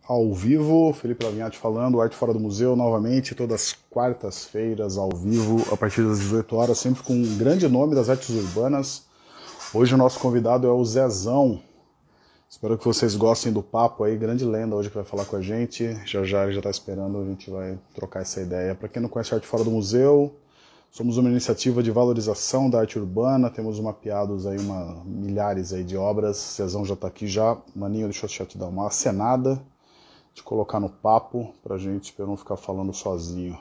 Ao vivo, Felipe Lavinhati falando, Arte Fora do Museu, novamente, todas as quartas-feiras, ao vivo, a partir das 18 horas, sempre com um grande nome das artes urbanas. Hoje o nosso convidado é o Zezão. Espero que vocês gostem do papo aí, grande lenda hoje que vai falar com a gente. Já ele já está esperando, a gente vai trocar essa ideia. Para quem não conhece Arte Fora do Museu, somos uma iniciativa de valorização da arte urbana, temos mapeados aí milhares aí de obras. Zezão já está aqui já. Maninho, deixa eu te dar uma acenada, te colocar no papo pra gente, pra eu não ficar falando sozinho.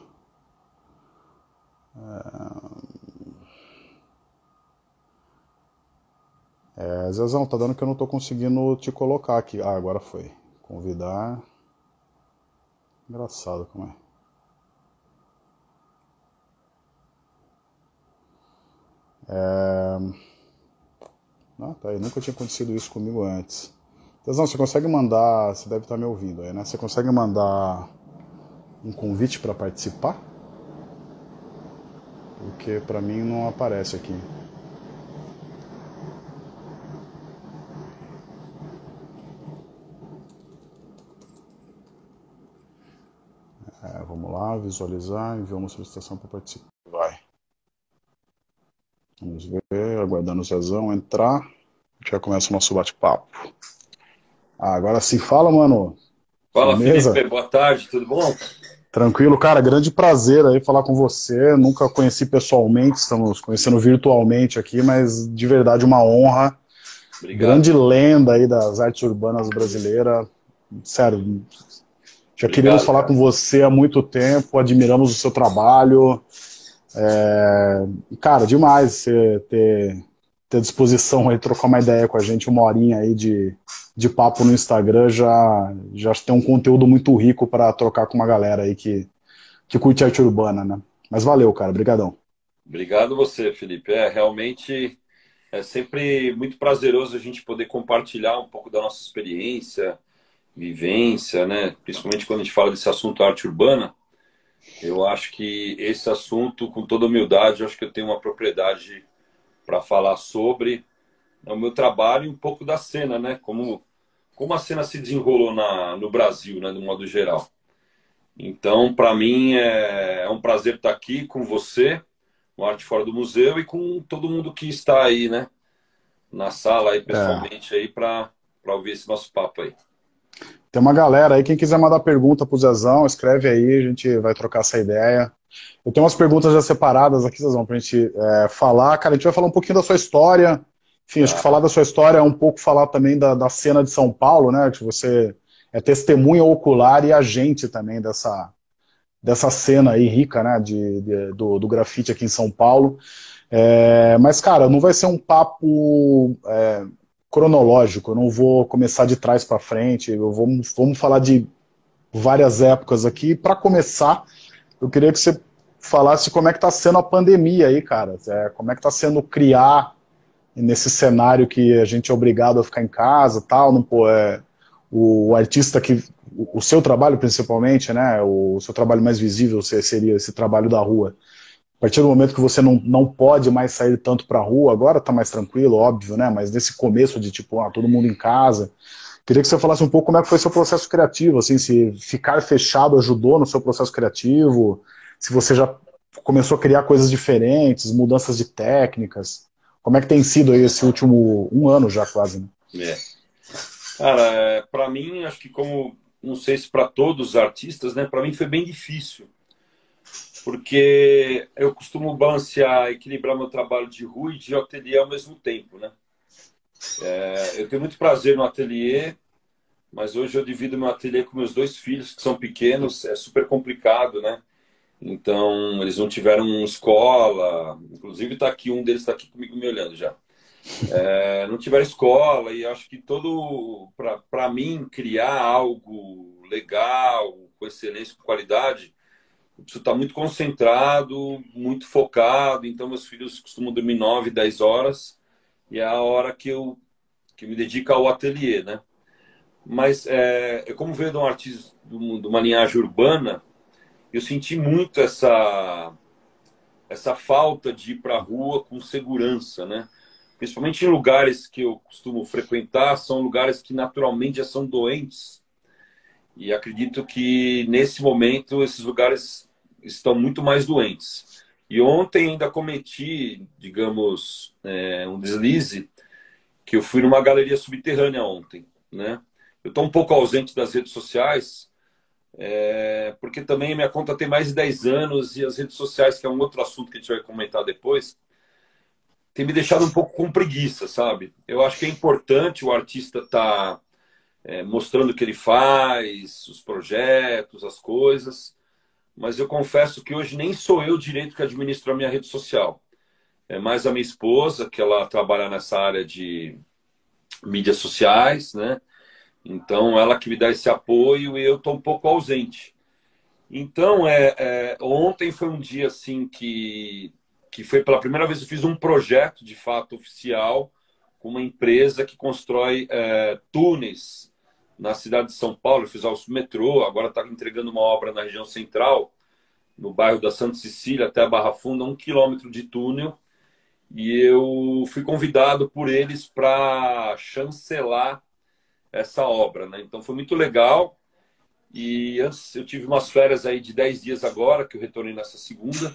Zezão, tá dando que eu não tô conseguindo te colocar aqui. Ah, agora foi. Convidar. Engraçado como é. Ah, tá aí, nunca tinha acontecido isso comigo antes. Zezão, você consegue mandar, você deve estar me ouvindo aí, né? Você consegue mandar um convite para participar? Porque para mim não aparece aqui. Vamos lá, visualizar, enviar uma solicitação para participar. Vai. Vamos ver, aguardando o Zezão entrar. A gente já começa o nosso bate-papo. Agora sim, fala, mano. Fala, Firmeza? Felipe, boa tarde, tudo bom? Tranquilo, cara, grande prazer aí falar com você. Nunca conheci pessoalmente, estamos conhecendo virtualmente aqui, mas de verdade uma honra. Obrigado, Grande lenda aí das artes urbanas brasileiras. Sério, já queríamos obrigado, falar com cara. você há muito tempo, admiramos o seu trabalho. E, cara, demais você ter disposição aí, trocar uma ideia com a gente, uma horinha aí de papo no Instagram, já tem um conteúdo muito rico para trocar com uma galera aí que curte arte urbana, né? Mas valeu, cara, brigadão. Obrigado você, Felipe. Realmente é sempre muito prazeroso a gente poder compartilhar um pouco da nossa experiência, vivência, né? Principalmente quando a gente fala desse assunto arte urbana. Eu acho que esse assunto, com toda humildade, eu acho que eu tenho uma propriedade para falar sobre o meu trabalho e um pouco da cena, né? Como a cena se desenrolou no Brasil, né? De modo geral. Então, para mim, é um prazer estar aqui com você, com Arte Fora do Museu e com todo mundo que está aí, né? Na sala aí, É, pessoalmente, aí, para ouvir esse nosso papo aí. tem uma galera aí, quem quiser mandar pergunta pro Zezão, escreve aí, a gente vai trocar essa ideia. Eu tenho umas perguntas já separadas aqui, Zezão, pra gente falar. Cara, a gente vai falar um pouquinho da sua história. Enfim, acho que falar Tá? da sua história é um pouco falar também da cena de São Paulo, né? Que você é testemunha ocular e agente também dessa cena aí rica, né? Do grafite aqui em São Paulo. Mas, cara, não vai ser um papo cronológico, eu não vou começar de trás para frente, vamos falar de várias épocas aqui. Para começar, eu queria que você falasse como é que está sendo a pandemia aí, cara. Como é que está sendo criar nesse cenário que a gente é obrigado a ficar em casa, tal, não, pô, o artista que o seu trabalho principalmente, né, o seu trabalho mais visível seria esse trabalho da rua. A partir do momento que você não pode mais sair tanto para a rua, agora está mais tranquilo, óbvio, né? Mas nesse começo de tipo, todo mundo em casa, queria que você falasse um pouco como é que foi seu processo criativo, assim, se ficar fechado ajudou no seu processo criativo, se você já começou a criar coisas diferentes, mudanças de técnicas. Como é que tem sido aí esse último um ano já quase, né? É. Cara, para mim, acho que como, não sei se para todos os artistas, né? Para mim foi bem difícil, porque eu costumo balancear, equilibrar meu trabalho de rua e de ateliê ao mesmo tempo, né? Eu tenho muito prazer no ateliê, mas hoje eu divido meu ateliê com meus dois filhos, que são pequenos, é super complicado, né? Então, eles não tiveram escola, inclusive tá aqui, um deles está aqui comigo me olhando já. Não tiveram escola e acho que para mim, criar algo legal, com excelência, com qualidade, eu preciso estar muito concentrado, muito focado. Então, meus filhos costumam dormir 9, 10 horas e é a hora que eu me dedico ao ateliê, né? Mas como veio de um artista, de uma linhagem urbana, eu senti muito essa falta de ir para a rua com segurança, né? Principalmente em lugares que eu costumo frequentar, são lugares que naturalmente já são doentes. E acredito que, nesse momento, esses lugares estão muito mais doentes. E ontem ainda cometi, digamos, um deslize, que eu fui numa galeria subterrânea ontem, né? Eu estou um pouco ausente das redes sociais, porque também a minha conta tem mais de 10 anos e as redes sociais, que é um outro assunto que a gente vai comentar depois, tem me deixado um pouco com preguiça, sabe? Eu acho que é importante o artista estar mostrando o que ele faz, os projetos, as coisas, mas eu confesso que hoje nem sou eu direito que administro a minha rede social. É mais a minha esposa, que ela trabalha nessa área de mídias sociais, né? Então, ela que me dá esse apoio e eu estou um pouco ausente. Então, ontem foi um dia assim que foi pela primeira vez que eu fiz um projeto de fato oficial com uma empresa que constrói túneis na cidade de São Paulo. Eu fiz o metrô, agora está entregando uma obra na região central, no bairro da Santa Cecília até a Barra Funda, 1 quilômetro de túnel. E eu fui convidado por eles para chancelar essa obra, né? Então foi muito legal. E antes eu tive umas férias aí de 10 dias agora, que eu retornei nessa segunda.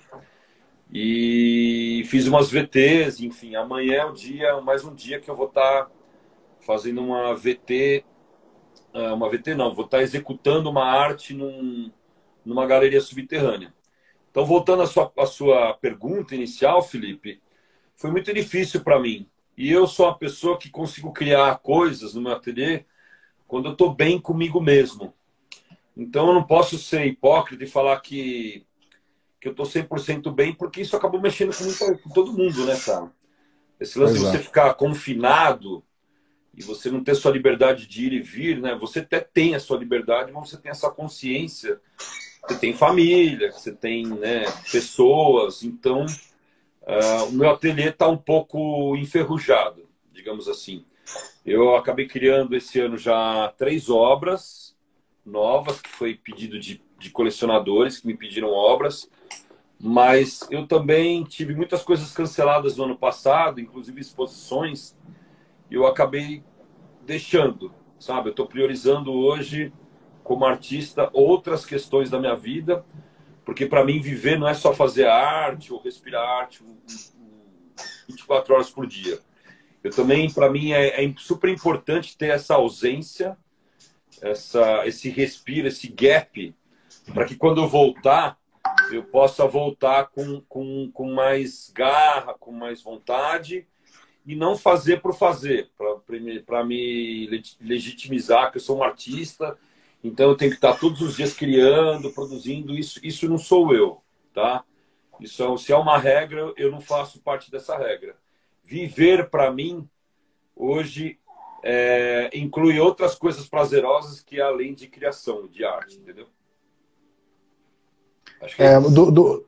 E fiz umas VTs, enfim. Amanhã é o dia, mais um dia que eu vou estar fazendo uma VT. Uma VT não, vou estar executando uma arte numa galeria subterrânea. Então, voltando à sua pergunta inicial, Felipe, foi muito difícil para mim. E eu sou uma pessoa que consigo criar coisas no meu ateliê quando eu estou bem comigo mesmo. Então, eu não posso ser hipócrita e falar que eu estou 100% bem, porque isso acabou mexendo com todo mundo, né, cara? Esse lance de você ficar confinado e você não ter sua liberdade de ir e vir, né? Você até tem a sua liberdade, mas você tem essa consciência. Você tem família, você tem, né, pessoas. Então, o meu ateliê está um pouco enferrujado, digamos assim. Eu acabei criando esse ano já 3 obras novas, que foi pedido de colecionadores que me pediram obras. Mas eu também tive muitas coisas canceladas no ano passado, inclusive exposições, e eu acabei deixando, sabe? Eu estou priorizando hoje, como artista, outras questões da minha vida, porque para mim viver não é só fazer arte ou respirar arte 24 horas por dia. Eu também, para mim, é super importante ter essa ausência, esse respiro, esse gap, para que quando eu voltar, eu possa voltar com mais garra, com mais vontade, e não fazer por fazer, para me legitimizar que eu sou um artista, então eu tenho que estar todos os dias criando, produzindo. Isso não sou eu, tá? Se é uma regra, eu não faço parte dessa regra. Viver, para mim, hoje, inclui outras coisas prazerosas que além de criação, de arte, entendeu? Acho que é isso.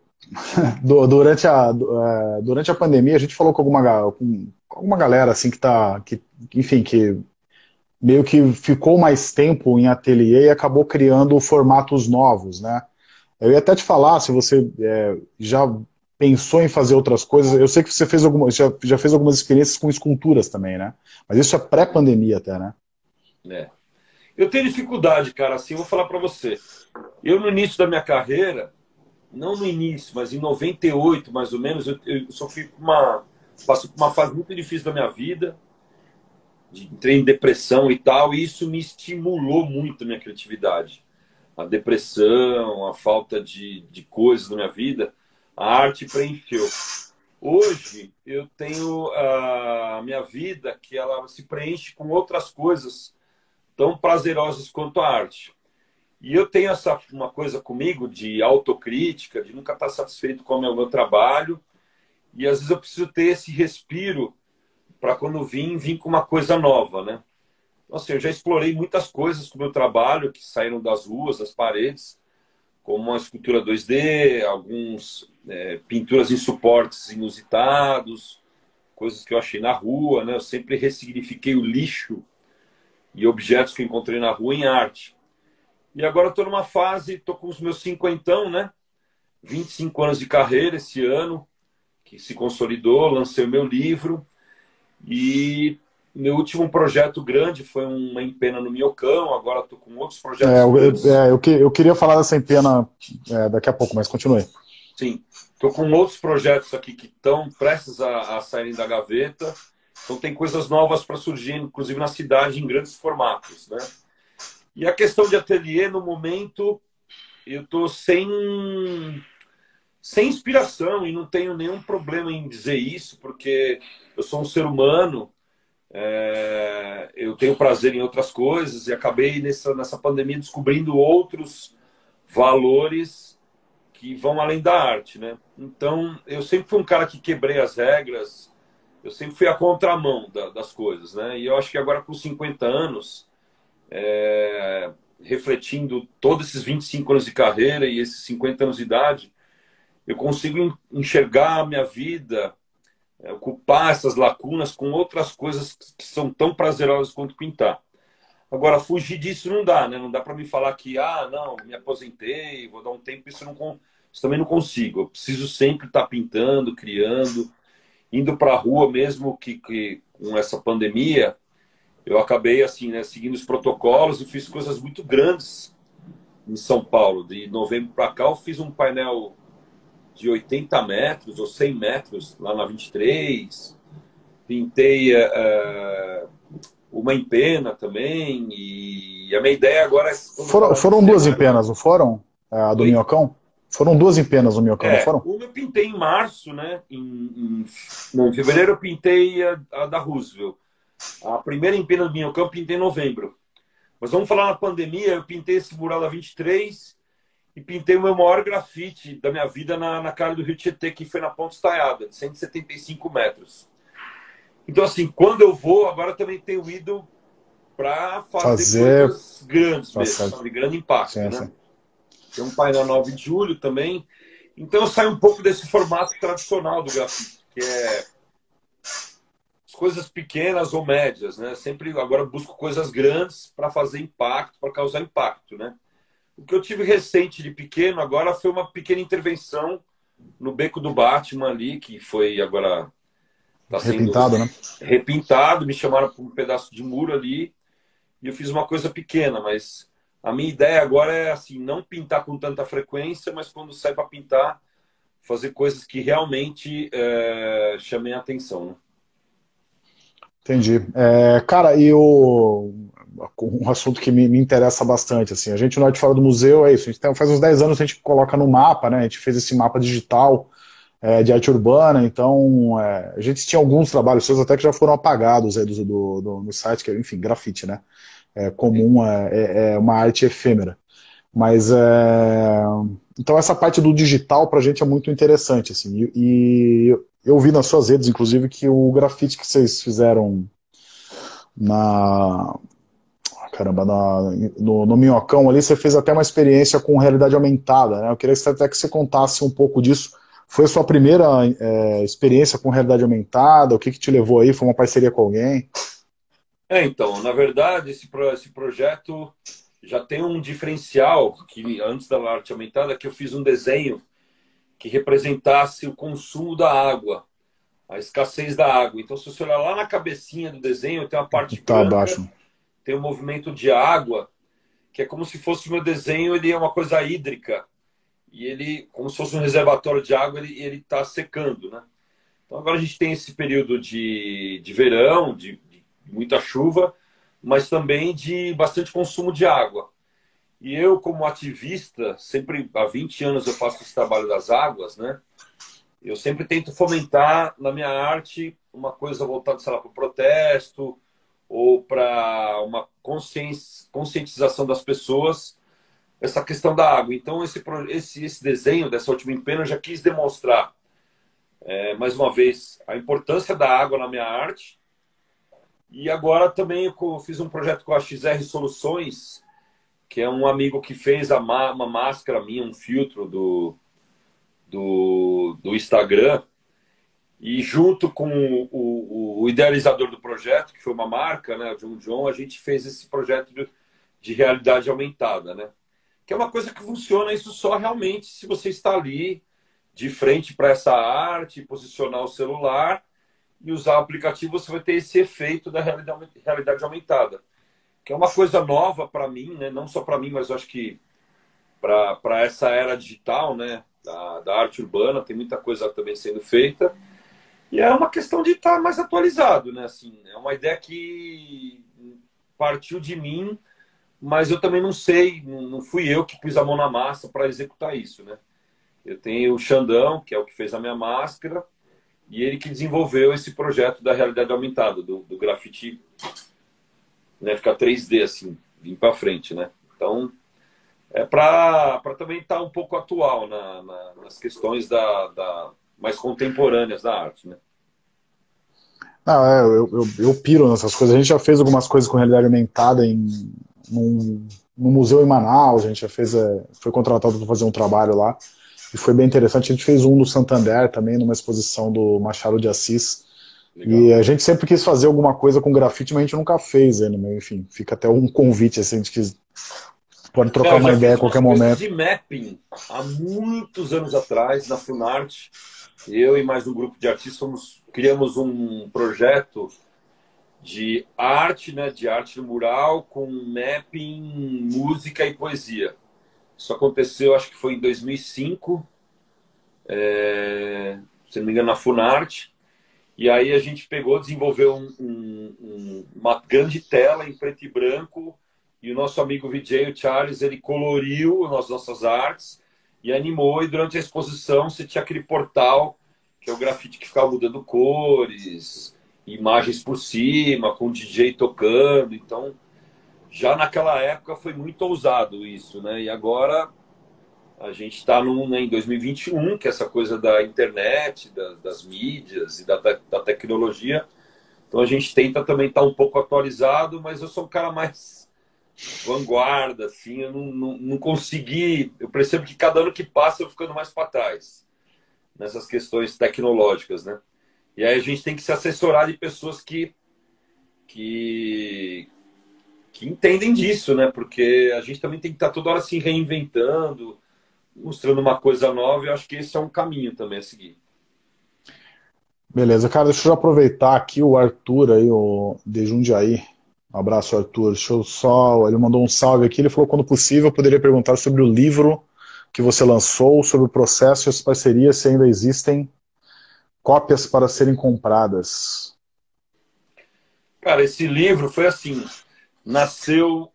Durante a pandemia, a gente falou com alguma galera assim enfim, que meio que ficou mais tempo em ateliê e acabou criando formatos novos, né? Eu ia até te falar se você já pensou em fazer outras coisas. Eu sei que você já fez algumas experiências com esculturas também, né? Mas isso é pré-pandemia até, né? Eu tenho dificuldade, cara, assim, vou falar para você. Eu, no início da minha carreira, não no início, mas em 98, mais ou menos, eu passei por uma fase muito difícil da minha vida, entrei em depressão e tal, e isso me estimulou muito a minha criatividade. A depressão, a falta de coisas na minha vida, a arte preencheu. Hoje, eu tenho a minha vida que ela se preenche com outras coisas tão prazerosas quanto a arte. E eu tenho uma coisa comigo de autocrítica, de nunca estar satisfeito com o meu trabalho. E às vezes eu preciso ter esse respiro para quando vir com uma coisa nova, né? Então, assim, eu já explorei muitas coisas com o meu trabalho que saíram das ruas, das paredes, como uma escultura 2D, alguns pinturas em suportes inusitados, coisas que eu achei na rua, né? Eu sempre ressignifiquei o lixo e objetos que eu encontrei na rua em arte. E agora estou numa fase, estou com os meus 50, né? 25 anos de carreira esse ano, que se consolidou, lancei o meu livro. E meu último projeto grande foi uma empena no Minhocão, agora estou com outros projetos grandes. Eu queria falar dessa empena daqui a pouco, mas continue. Sim, estou com outros projetos aqui que estão prestes a saírem da gaveta. Então tem coisas novas para surgir, inclusive na cidade, em grandes formatos, né? E a questão de ateliê, no momento, eu estou sem inspiração e não tenho nenhum problema em dizer isso, porque eu sou um ser humano, eu tenho prazer em outras coisas e acabei nessa pandemia descobrindo outros valores que vão além da arte, né? Então, eu sempre fui um cara que quebrei as regras, eu sempre fui a contramão das coisas, né? E eu acho que agora com 50 anos, refletindo todos esses 25 anos de carreira e esses 50 anos de idade, eu consigo enxergar a minha vida, ocupar essas lacunas com outras coisas que são tão prazerosas quanto pintar. Agora, fugir disso não dá, né? Não dá para me falar que, não, me aposentei, vou dar um tempo, isso também não consigo. Eu preciso sempre estar pintando, criando, indo para a rua, mesmo que com essa pandemia, eu acabei, assim, né, seguindo os protocolos e fiz coisas muito grandes em São Paulo. De novembro para cá, eu fiz um painel de 80 metros ou 100 metros lá na 23. Pintei uma empena também. E a minha ideia agora é... Foram duas empenas, não foram? A do Minhocão? Foram duas empenas no Minhocão, não foram? Uma eu pintei em março, né? Em fevereiro eu pintei a da Roosevelt. A primeira empena do Minhocão eu pintei em novembro. Mas vamos falar na pandemia, eu pintei esse mural da 23 e pintei o meu maior grafite da minha vida na cara do Rio Tietê, que foi na Ponte Estaiada, de 175 metros. Então, assim, quando eu vou, agora também tenho ido para fazer coisas grandes mesmo, de grande impacto, sim, né? Sim. Tem um painel 9 de julho também. Então eu saio um pouco desse formato tradicional do grafite, que é coisas pequenas ou médias, né? Sempre agora busco coisas grandes para fazer impacto, para causar impacto, né? O que eu tive recente de pequeno agora foi uma pequena intervenção no Beco do Batman ali, que foi agora tá sendo repintado, né? Repintado, me chamaram para um pedaço de muro ali e eu fiz uma coisa pequena, mas a minha ideia agora é assim, não pintar com tanta frequência, mas quando sai para pintar, fazer coisas que realmente chamem a atenção, né? Entendi. Cara, e um assunto que me interessa bastante, assim, a gente, na hora de fora do museu, é isso, faz uns 10 anos que a gente coloca no mapa, né, a gente fez esse mapa digital de arte urbana, então a gente tinha alguns trabalhos seus até que já foram apagados aí no site, que é, enfim, grafite, né, comum, é uma arte efêmera. Mas, então essa parte do digital pra gente é muito interessante, assim, e eu vi nas suas redes, inclusive, que o grafite que vocês fizeram no Minhocão ali, você fez até uma experiência com realidade aumentada, né? Eu queria até que você contasse um pouco disso. Foi a sua primeira experiência com realidade aumentada? O que te levou aí? Foi uma parceria com alguém? Então, na verdade, esse projeto já tem um diferencial, que antes da arte aumentada, que eu fiz um desenho que representasse o consumo da água, a escassez da água. Então, se você olhar lá na cabecinha do desenho, tem uma parte branca, abaixo. Tem um movimento de água, que é como se fosse o meu desenho, ele é uma coisa hídrica. E ele, como se fosse um reservatório de água, ele está secando, né? Então, agora a gente tem esse período de verão, de muita chuva, mas também de bastante consumo de água. E eu, como ativista, sempre há 20 anos eu faço esse trabalho das águas, né? Eu sempre tento fomentar na minha arte uma coisa voltada, sei lá, para o protesto ou para uma conscientização das pessoas, essa questão da água. Então, esse desenho dessa última empena eu já quis demonstrar, mais uma vez, a importância da água na minha arte. E agora também eu fiz um projeto com a XR Soluções, que é um amigo que fez uma máscara minha, um filtro do Instagram, e junto com o idealizador do projeto, que foi uma marca, né, o John, a gente fez esse projeto de realidade aumentada, né? Que é uma coisa que funciona isso só realmente se você está ali de frente para essa arte, posicionar o celular e usar o aplicativo, você vai ter esse efeito da realidade aumentada, que é uma coisa nova para mim, né? Não só para mim, mas eu acho que para essa era digital, né? Da arte urbana, tem muita coisa também sendo feita. E é uma questão de estar mais atualizado, né? Assim, é uma ideia que partiu de mim, mas eu também não sei, não fui eu que pus a mão na massa para executar isso, né? Eu tenho o Xandão, que é o que fez a minha máscara, e ele que desenvolveu esse projeto da realidade aumentada, do grafite, né, ficar 3D, assim, vir para frente, né? Então, é para também estar um pouco atual nas questões mais contemporâneas da arte, né? Não, eu piro nessas coisas. A gente já fez algumas coisas com realidade aumentada num museu em Manaus, a gente já fez, foi contratado para fazer um trabalho lá, e foi bem interessante. A gente fez um no Santander também, numa exposição do Machado de Assis. Legal. E a gente sempre quis fazer alguma coisa com grafite, mas a gente nunca fez ainda, mas enfim, fica até um convite, assim, a gente pode trocar Eu uma já ideia fiz a qualquer umas coisas momento. de mapping há muitos anos atrás, na Funarte. Eu e mais um grupo de artistas criamos um projeto de arte, né, de arte no mural, com mapping, música e poesia. Isso aconteceu, acho que foi em 2005, se não me engano, na Funarte. E aí a gente pegou, desenvolveu uma grande tela em preto e branco, e o nosso amigo VJ, o Charles, ele coloriu as nossas artes e animou, e durante a exposição você tinha aquele portal, que é o grafite que ficava mudando cores, imagens por cima, com o DJ tocando. Então, já naquela época foi muito ousado isso, né? E agora a gente está em 2021, que é essa coisa da internet, das mídias e da tecnologia. Então a gente tenta também estar um pouco atualizado, mas eu sou um cara mais vanguarda, assim, eu não consegui. Eu percebo que cada ano que passa eu vou ficando mais para trás nessas questões tecnológicas, né? E aí a gente tem que se assessorar de pessoas que, que entendem disso, né? Porque a gente também tem que estar toda hora se reinventando, mostrando uma coisa nova, e eu acho que esse é um caminho também a seguir. Beleza, cara, deixa eu aproveitar aqui o Arthur aí, o de Jundiaí. Um abraço, Arthur. Deixa eu só. Ele mandou um salve aqui. Ele falou: quando possível, eu poderia perguntar sobre o livro que você lançou, sobre o processo e as parcerias, se ainda existem cópias para serem compradas. Cara, esse livro foi assim, nasceu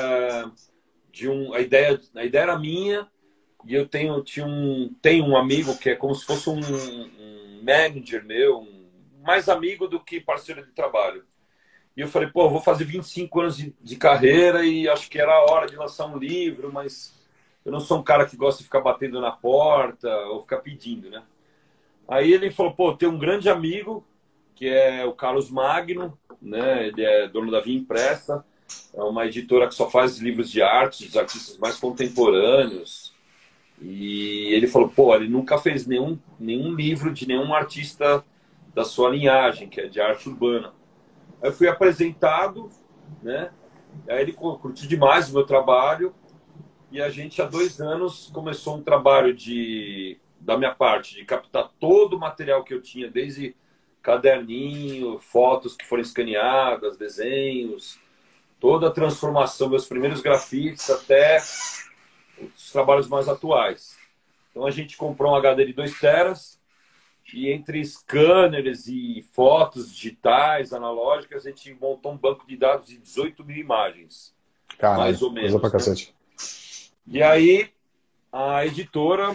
a ideia era minha, e eu tenho um amigo que é como se fosse um manager meu, mais amigo do que parceiro de trabalho. E eu falei, pô, eu vou fazer 25 anos de carreira e acho que era a hora de lançar um livro, mas eu não sou um cara que gosta de ficar batendo na porta ou ficar pedindo, né? Aí ele falou, pô, tem um grande amigo, que é o Carlos Magno, né? Ele é dono da Via Impressa, é uma editora que só faz livros de arte, dos artistas mais contemporâneos. E ele falou, pô, ele nunca fez nenhum livro de nenhum artista da sua linhagem, que é de arte urbana. Aí eu fui apresentado, né? Aí ele curtiu demais o meu trabalho, e a gente há 2 anos começou um trabalho da minha parte, de captar todo o material que eu tinha, desde caderninho, fotos que foram escaneadas, desenhos, toda a transformação, meus primeiros grafites até os trabalhos mais atuais. Então a gente comprou um HD de 2 teras, e entre scanners e fotos digitais, analógicas, a gente montou um banco de dados de 18 mil imagens, Caralho, mais ou coisa pra menos, né? cacete. E aí a editora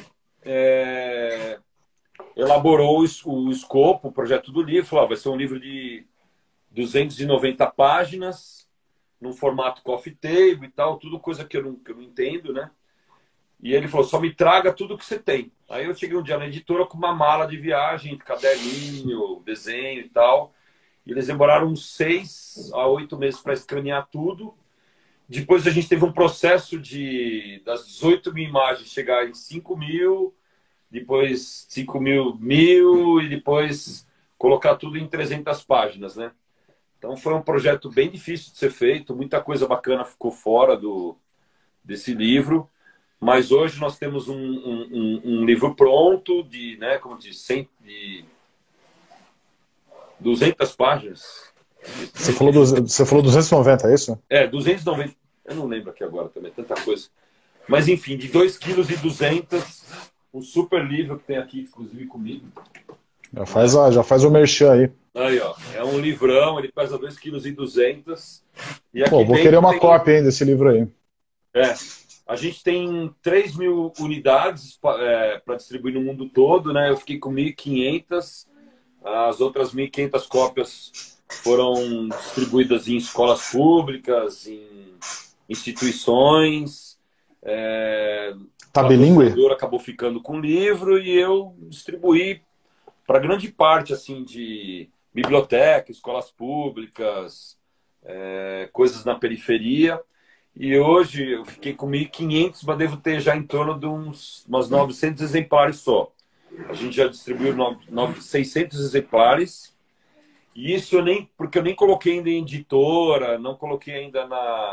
elaborou o escopo, o projeto do livro, falou, vai ser um livro de 290 páginas, num formato coffee table e tal, tudo coisa que eu não entendo, né? E ele falou, só me traga tudo que você tem. Aí eu cheguei um dia na editora com uma mala de viagem, caderninho, desenho e tal. E eles demoraram uns 6 a 8 meses para escanear tudo. Depois a gente teve um processo das 18 mil imagens chegar em 5 mil, depois 5 mil, e depois colocar tudo em 300 páginas, né? Então foi um projeto bem difícil de ser feito, muita coisa bacana ficou fora desse livro. Mas hoje nós temos um livro pronto, né, como diz, 200 páginas. Você falou 290, é isso? 290. Eu não lembro aqui agora também, tanta coisa. Mas enfim, de 2,2 kg, um super livro que tem aqui, inclusive comigo. Já faz o merchan aí. Aí, ó, é um livrão, ele pesa 2,2 kg. E Pô, aqui vou querer uma tem, cópia aí desse livro aí. a gente tem 3.000 unidades para distribuir no mundo todo, né? Eu fiquei com 1.500, as outras 1.500 cópias foram distribuídas em escolas públicas, em instituições. Tá O bilíngue? patrocinador acabou ficando com o livro e eu distribuí para grande parte assim de biblioteca, escolas públicas, coisas na periferia. E hoje eu fiquei com 1.500, mas devo ter já em torno de umas 900 exemplares só. A gente já distribuiu 600 exemplares. E isso porque eu nem coloquei ainda em editora, não coloquei ainda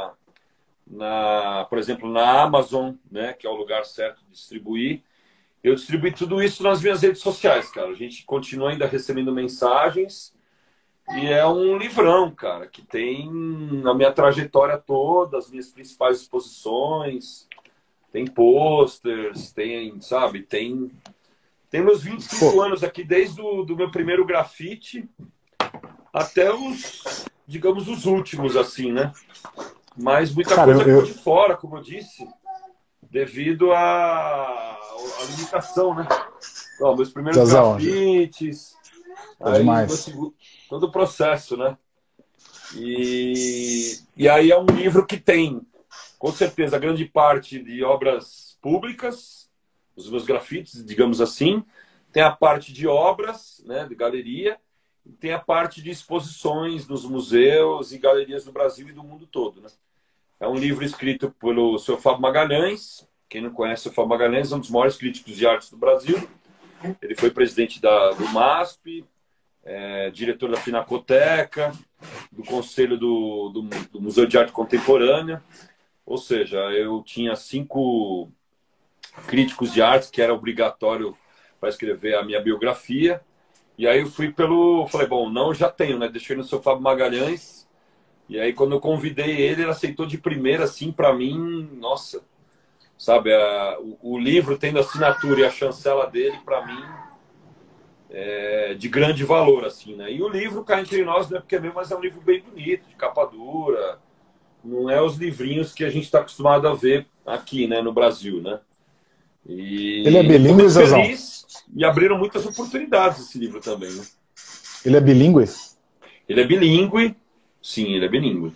por exemplo, na Amazon, né, que é o lugar certo de distribuir. Eu distribuí tudo isso nas minhas redes sociais, cara. A gente continua ainda recebendo mensagens. E é um livrão, cara, que tem a minha trajetória toda, as minhas principais exposições, tem posters, sabe, tem meus 25 anos aqui, desde do meu primeiro grafite até digamos, os últimos, assim, né? Mas muita coisa ficou de fora, como eu disse, devido à limitação, né? Ó, meus primeiros grafites, aí todo o processo, né? E aí é um livro que tem, com certeza, grande parte de obras públicas, os meus grafites, digamos assim, tem a parte de obras, né, de galeria, e tem a parte de exposições nos museus e galerias do Brasil e do mundo todo, né? É um livro escrito pelo Sr. Fábio Magalhães. Quem não conhece o Fábio Magalhães é um dos maiores críticos de arte do Brasil. Ele foi presidente do MASP, diretor da Pinacoteca, do Conselho do Museu de Arte Contemporânea. Ou seja, eu tinha 5 críticos de arte que era obrigatório para escrever a minha biografia. E aí eu falei, bom, não, já tenho, né? Deixei no Sr. Fábio Magalhães. E aí quando eu convidei ele aceitou de primeira, assim, para mim, nossa, sabe, o livro tendo a assinatura e a chancela dele, para mim, de grande valor, assim, né? E o livro, cá entre nós, não é porque é meu, mas é um livro bem bonito, de capa dura. Não é os livrinhos que a gente está acostumado a ver aqui, né, no Brasil, né? E ele é bilíngue, eu tô muito feliz, e abriram muitas oportunidades esse livro também, né? Ele é bilíngue? Ele é bilíngue, sim, ele é bilíngue.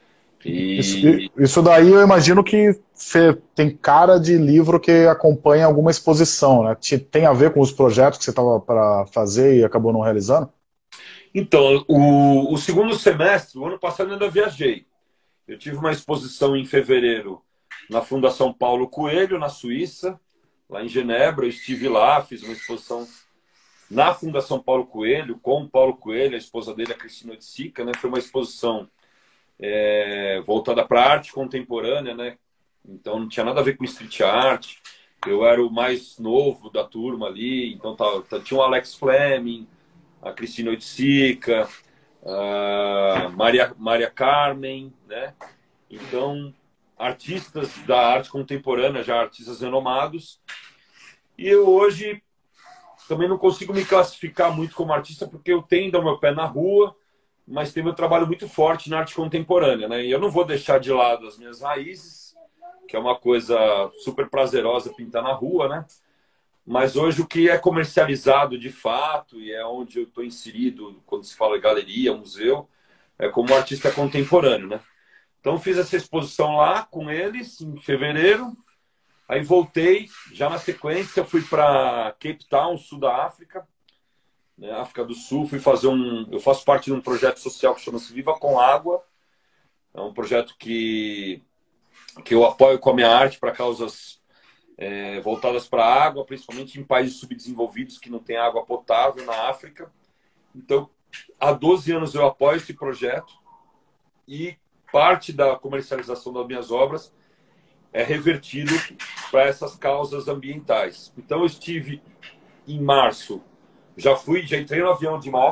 Isso daí eu imagino que tem cara de livro que acompanha alguma exposição, né? Tem a ver com os projetos que você estava para fazer e acabou não realizando? Então, o segundo semestre, o ano passado eu ainda viajei. Eu tive uma exposição em fevereiro na Fundação Paulo Coelho, na Suíça, lá em Genebra. Eu estive lá, fiz uma exposição na Fundação Paulo Coelho, com o Paulo Coelho, a esposa dele, a Cristina Oiticica, né? Foi uma exposição voltada para a arte contemporânea, né? Então não tinha nada a ver com street art. Eu era o mais novo da turma ali, então tinha o Alex Fleming, a Cristina Oiticica, a Maria Carmen, né? Então, artistas da arte contemporânea, já artistas renomados. E eu hoje também não consigo me classificar muito como artista, porque eu tenho o meu pé na rua, mas tenho meu trabalho muito forte na arte contemporânea, né? E eu não vou deixar de lado as minhas raízes, que é uma coisa super prazerosa pintar na rua, né? Mas hoje o que é comercializado de fato, e é onde eu estou inserido quando se fala galeria, museu, é como artista contemporâneo, né? Então fiz essa exposição lá com eles em fevereiro, aí voltei, já na sequência eu fui para Cape Town, sul da África, né, África do Sul, eu faço parte de um projeto social que chama-se Viva com Água, é um projeto que eu apoio com a minha arte para causas voltadas para a água, principalmente em países subdesenvolvidos que não têm água potável na África. Então, há 12 anos eu apoio esse projeto e parte da comercialização das minhas obras é revertido para essas causas ambientais. Então, eu estive em março, já entrei no avião de máscara,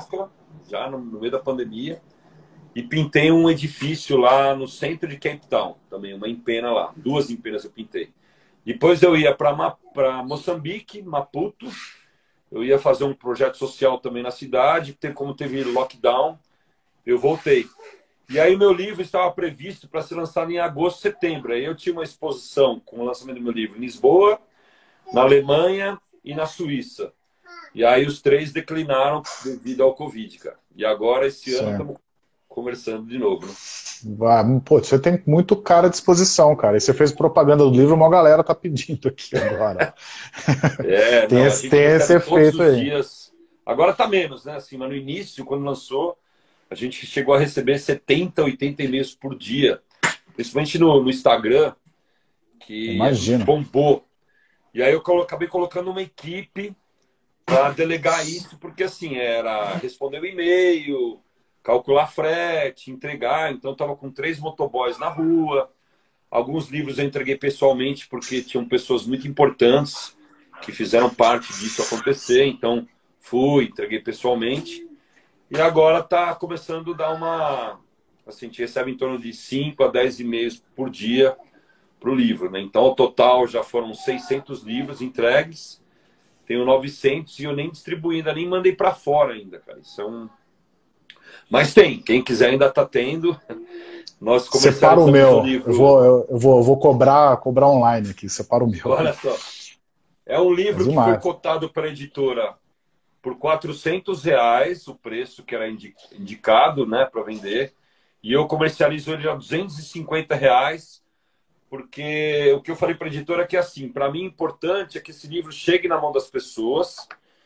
já no meio da pandemia, e pintei um edifício lá no centro de Cape Town, também uma empena lá, 2 empenas eu pintei. Depois eu ia para Moçambique, Maputo, eu ia fazer um projeto social também na cidade, como teve lockdown, eu voltei. E aí meu livro estava previsto para ser lançado em agosto, setembro. Aí eu tinha uma exposição com o lançamento do meu livro em Lisboa, na Alemanha e na Suíça. E aí os 3 declinaram devido ao Covid, cara. E agora, esse ano, estamos conversando de novo, né? Pô, você tem muito cara à disposição, cara. E você fez propaganda do livro, uma galera tá pedindo aqui agora. Tem esse efeito aí. Dias. Agora tá menos, né? Assim, mas no início, quando lançou, a gente chegou a receber 70, 80 e-mails por dia. Principalmente no Instagram, que a gente bombou. E aí eu acabei colocando uma equipe para delegar isso, porque assim, era responder o e-mail, calcular frete, entregar. Então, eu estava com 3 motoboys na rua. Alguns livros eu entreguei pessoalmente, porque tinham pessoas muito importantes que fizeram parte disso acontecer. Então, entreguei pessoalmente. E agora está começando a dar uma... Assim, a gente recebe em torno de 5 a 10 e-mails por dia para o livro, né? Então, ao total, já foram 600 livros entregues. Tenho 900 e eu nem distribuí ainda, nem mandei para fora ainda, cara. Isso é um... Mas quem quiser ainda está tendo. Nós separa o meu, livro... eu vou cobrar online aqui, separa o meu. Olha só, é um livro que foi cotado para a editora por R$400, o preço que era indicado, né, para vender, e eu comercializo ele a R$250, porque o que eu falei para a editora é que, assim, para mim, importante é que esse livro chegue na mão das pessoas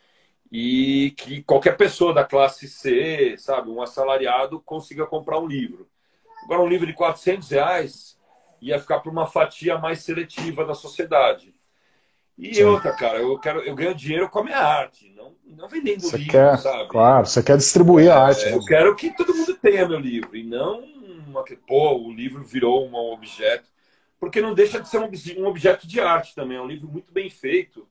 e que qualquer pessoa da classe C, sabe, um assalariado, consiga comprar um livro. Agora, um livro de R$400 ia ficar para uma fatia mais seletiva da sociedade. E outra, cara, eu ganho dinheiro com a minha arte, não vendendo livro, sabe? Claro, você quer distribuir a arte. Eu quero que todo mundo tenha meu livro, e não o livro virou um objeto. Porque não deixa de ser um objeto de arte também. É um livro muito bem feito.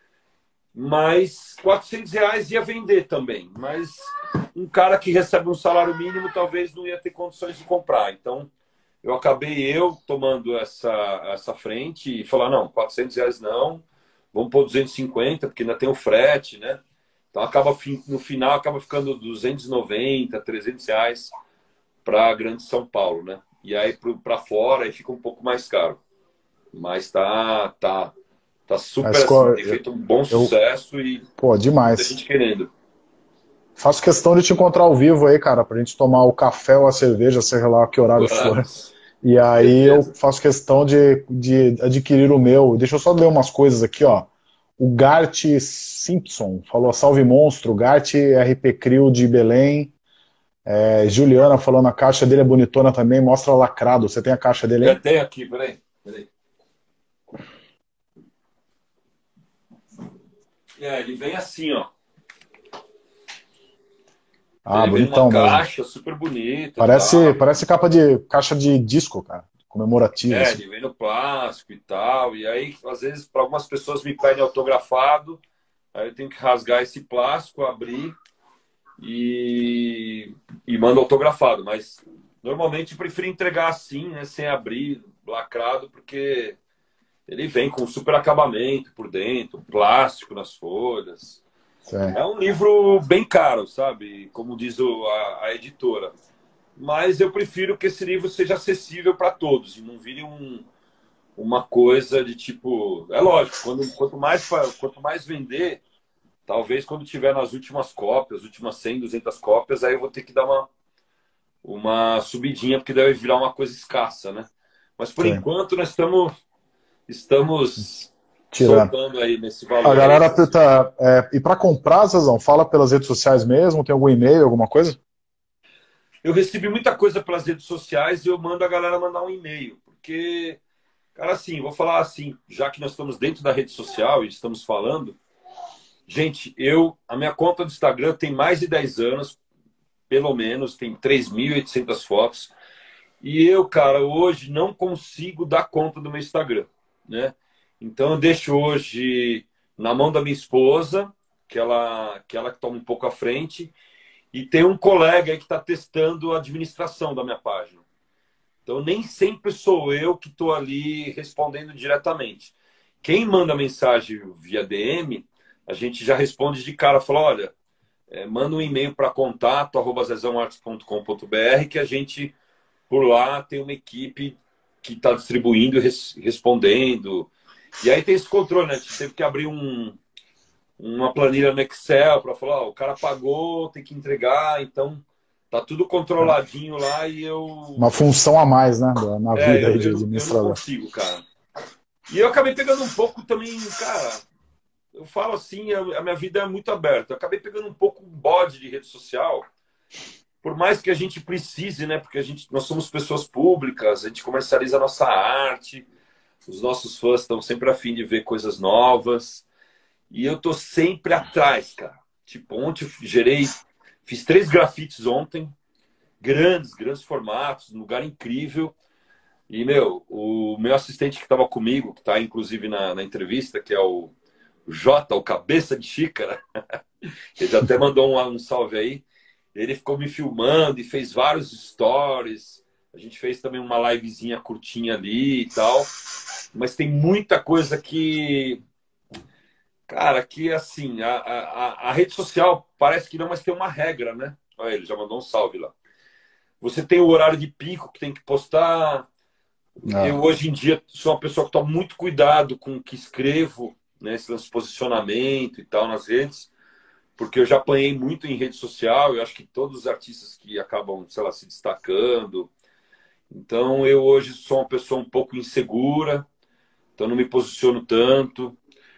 Mas R$400 ia vender também. Mas um cara que recebe um salário mínimo talvez não ia ter condições de comprar. Então, eu acabei tomando essa frente e falar, não, R$400 não, vamos pôr 250, porque ainda tem o frete, né? Então, no final, acaba ficando 290, R$300 para a Grande São Paulo, né? E aí, para fora, aí fica um pouco mais caro. Mas tá super, assim, tem feito um bom sucesso e demais. Muita gente querendo. Faço questão de te encontrar ao vivo aí, cara, pra gente tomar o café ou a cerveja, sei lá que horário for. E aí eu faço questão de adquirir o meu. Deixa eu só ler umas coisas aqui, ó. O Gart Simpson falou, salve monstro, Gart RP Crio de Belém. Juliana falando, a caixa dele é bonitona também, mostra lacrado. Você tem a caixa dele aí? Eu tenho aqui, peraí. Ele vem assim, ó. Bonitão mesmo. Uma caixa super bonita. Parece caixa de disco, cara. Comemorativo. Ele vem no plástico e tal. E aí, às vezes, para algumas pessoas me pedem autografado. Aí eu tenho que rasgar esse plástico, abrir e mando autografado. Mas normalmente eu prefiro entregar assim, né? Sem abrir, lacrado, porque ele vem com super acabamento por dentro, plástico nas folhas. É um livro bem caro, sabe? Como diz a editora. Mas eu prefiro que esse livro seja acessível para todos e não vire uma coisa de tipo... É lógico, quanto mais vender, talvez quando tiver nas últimas cópias, últimas 100, 200 cópias, aí eu vou ter que dar uma subidinha, porque deve virar uma coisa escassa, né? Mas por enquanto nós estamos soltando aí nesse valor. A galera pergunta, e para comprar, Zezão, fala pelas redes sociais mesmo? Tem algum e-mail, alguma coisa? Eu recebi muita coisa pelas redes sociais e eu mando a galera mandar um e-mail. Porque, cara, assim, vou falar assim, já que nós estamos dentro da rede social e estamos falando, gente, a minha conta do Instagram tem mais de 10 anos, pelo menos, tem 3.800 fotos. E eu, cara, hoje não consigo dar conta do meu Instagram, né? Então eu deixo hoje na mão da minha esposa, que ela toma um pouco à frente, e tem um colega aí que está testando a administração da minha página. Então, nem sempre sou eu que estou ali respondendo diretamente. Quem manda mensagem via DM, a gente já responde de cara, fala, olha, manda um e-mail para contato@zezãoartes.com.br que a gente, por lá, tem uma equipe que está distribuindo e respondendo. E aí tem esse controle, né? A gente teve que abrir uma planilha no Excel para falar, ó, o cara pagou, tem que entregar, então tá tudo controladinho lá e eu... Uma função a mais, né, na vida aí de eu não administrador. consigo, cara. E eu acabei pegando um pouco também, cara, eu falo assim, a minha vida é muito aberta. Eu acabei pegando um pouco o bode de rede social, por mais que a gente precise, né? Porque nós somos pessoas públicas, a gente comercializa a nossa arte, os nossos fãs estão sempre a fim de ver coisas novas. E eu tô sempre atrás, cara. Tipo, ontem eu fiz 3 grafites ontem, grandes formatos, um lugar incrível. E, o meu assistente que estava comigo, que está inclusive na entrevista, que é o Jota, o Cabeça de Xícara, ele já até mandou um salve aí. Ele ficou me filmando e fez vários stories. A gente fez também uma livezinha curtinha ali e tal. Mas tem muita coisa que... Cara, que assim, a rede social parece que não, mas tem uma regra, né? Olha, ele já mandou um salve lá. Você tem o horário de pico que tem que postar. Eu, hoje em dia, sou uma pessoa que toma muito cuidado com o que escrevo, né? Esse lance de posicionamento e tal nas redes, porque eu já apanhei muito em rede social. Eu acho que todos os artistas que acabam, sei lá, se destacando. Então, eu hoje sou uma pessoa um pouco insegura, então não me posiciono tanto.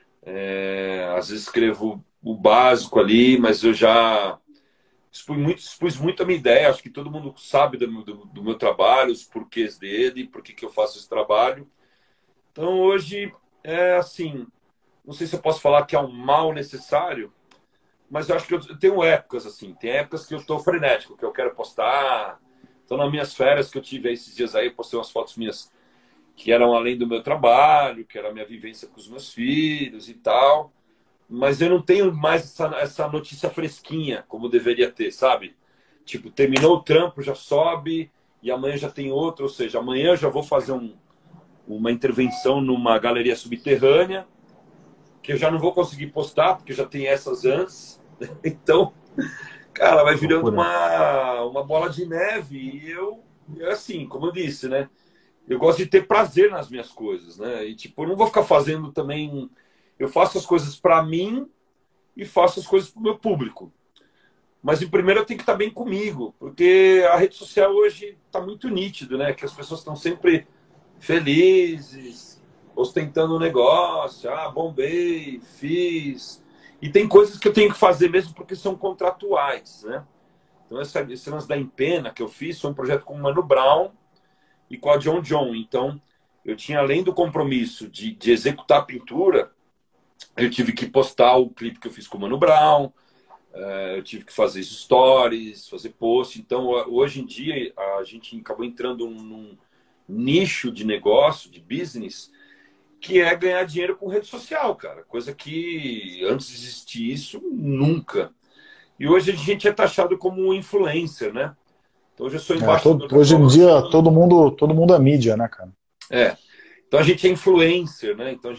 Às vezes escrevo o básico ali, mas eu já expus muito a minha ideia. Acho que todo mundo sabe do meu trabalho, os porquês dele, por que eu faço esse trabalho. Então hoje é assim, não sei se eu posso falar que é um mal necessário, mas eu acho que eu tenho épocas assim. Tem épocas que eu estou frenético, que eu quero postar. Então nas minhas férias que eu tive esses dias aí, eu postei umas fotos minhas que eram além do meu trabalho, que era a minha vivência com os meus filhos e tal. Mas eu não tenho mais essa notícia fresquinha, como deveria ter, sabe? Tipo, terminou o trampo, já sobe, e amanhã já tem outro. Ou seja, amanhã eu já vou fazer uma intervenção numa galeria subterrânea, que eu já não vou conseguir postar, porque já tem essas antes. Então, cara, vai virando uma bola de neve. E assim, como eu disse, né? Eu gosto de ter prazer nas minhas coisas, né? E, tipo, eu não vou ficar fazendo também... Eu faço as coisas para mim e faço as coisas para o meu público. Mas, em primeiro, eu tenho que estar bem comigo, porque a rede social hoje está muito nítido, né? Que as pessoas estão sempre felizes, ostentando o negócio. Ah, bombei, fiz. E tem coisas que eu tenho que fazer mesmo porque são contratuais, né? Então, esse lance da Empena que eu fiz foi um projeto com o Mano Brown e com a John John. Então, eu tinha, além do compromisso de executar a pintura, eu tive que postar o clipe que eu fiz com o Mano Brown, eu tive que fazer stories, fazer post. Então, hoje em dia, a gente acabou entrando num nicho de negócio, de business, que é ganhar dinheiro com rede social, cara. Coisa que antes de existir isso, nunca. E hoje a gente é taxado como influencer, né? Então, hoje eu sou embaixador da hoje em dia, Promoção. todo mundo é mídia, né, cara? Então, a gente é influencer, né? Então,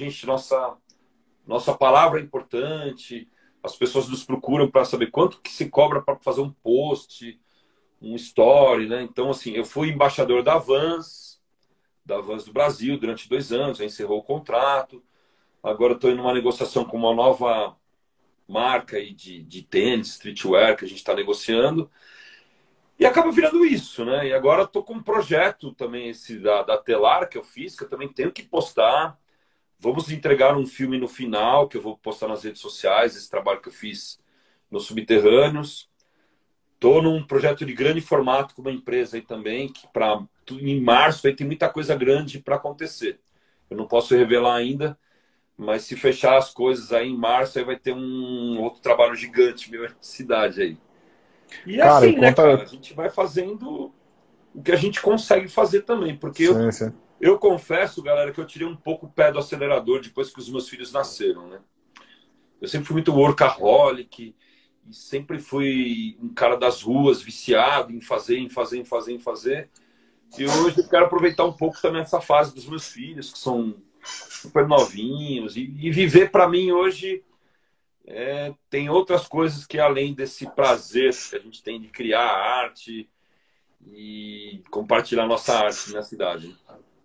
nossa palavra é importante. As pessoas nos procuram para saber quanto que se cobra para fazer um post, um story, né? Então, assim, eu fui embaixador da Vans do Brasil durante 2 anos, já encerrou o contrato. Agora estou em uma negociação com uma nova marca aí de tênis, streetwear, que a gente está negociando. E acaba virando isso, né? E agora estou com um projeto também, esse da Telar, que eu fiz, que eu também tenho que postar. Vamos entregar um filme no final, que eu vou postar nas redes sociais, esse trabalho que eu fiz nos Subterrâneos. Estou num projeto de grande formato com uma empresa aí também, que em março aí tem muita coisa grande para acontecer. Eu não posso revelar ainda, mas se fechar as coisas aí em março, aí vai ter um outro trabalho gigante meu na cidade aí. E Cara, assim, né, cara? A gente vai fazendo o que a gente consegue fazer também, porque sim. eu confesso, galera, que eu tirei um pouco o pé do acelerador depois que os meus filhos nasceram, né? Eu sempre fui muito workaholic e sempre fui um cara das ruas, viciado em fazer, em fazer, em fazer, em fazer. E hoje eu quero aproveitar um pouco também essa fase dos meus filhos, que são super novinhos. E viver, para mim, hoje, tem outras coisas que além desse prazer que a gente tem de criar arte e compartilhar nossa arte na cidade.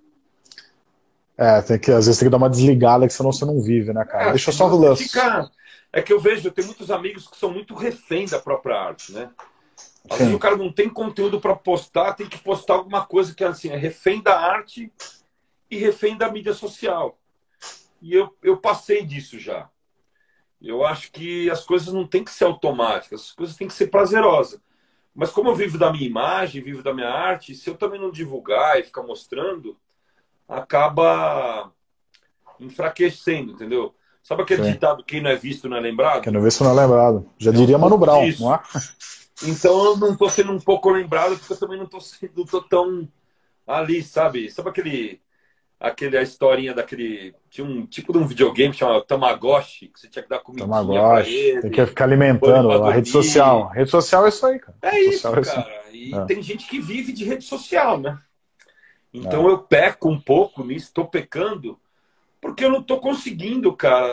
Às vezes tem que dar uma desligada, que senão você não vive, né, cara? Deixa eu só Você lançar. fica... É que eu tenho muitos amigos que são muito refém da própria arte, né? Às vezes o Sim, cara não tem conteúdo para postar, tem que postar alguma coisa que assim, é refém da arte e refém da mídia social. E eu passei disso já. Eu acho que as coisas não têm que ser automáticas, as coisas têm que ser prazerosas. Mas como eu vivo da minha imagem, vivo da minha arte, se eu também não divulgar e ficar mostrando, acaba enfraquecendo, entendeu? Sabe aquele sim. ditado, quem não é visto não é lembrado? Quero ver se não é lembrado. Já É um diria Mano pouco Brown, não disso. é? Então eu não estou sendo um pouco lembrado porque eu também não tô tão ali, sabe? Sabe a historinha daquele... Tinha um tipo de um videogame chamado Tamagotchi, que você tinha que dar comidinha para Tamagotchi. Tem que ele, ficar banho para alimentando a rede social. dormir. A rede social é isso aí, cara. A É rede social isso, é isso. cara. E É, tem gente que vive de rede social, né? Então é. eu peco um pouco nisso, estou pecando, porque eu não estou conseguindo, cara,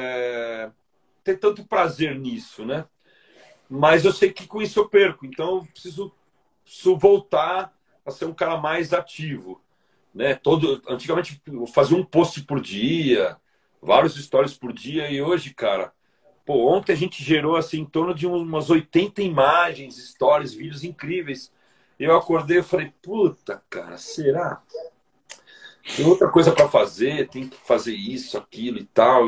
ter tanto prazer nisso, né? Mas eu sei que com isso eu perco, então eu preciso voltar a ser um cara mais ativo, né? Antigamente eu fazia um post por dia, vários stories por dia, e hoje, cara, pô, ontem a gente gerou assim em torno de umas 80 imagens, stories, vídeos incríveis. Eu acordei e falei, puta, cara, será? Tem outra coisa para fazer, tem que fazer isso, aquilo e tal.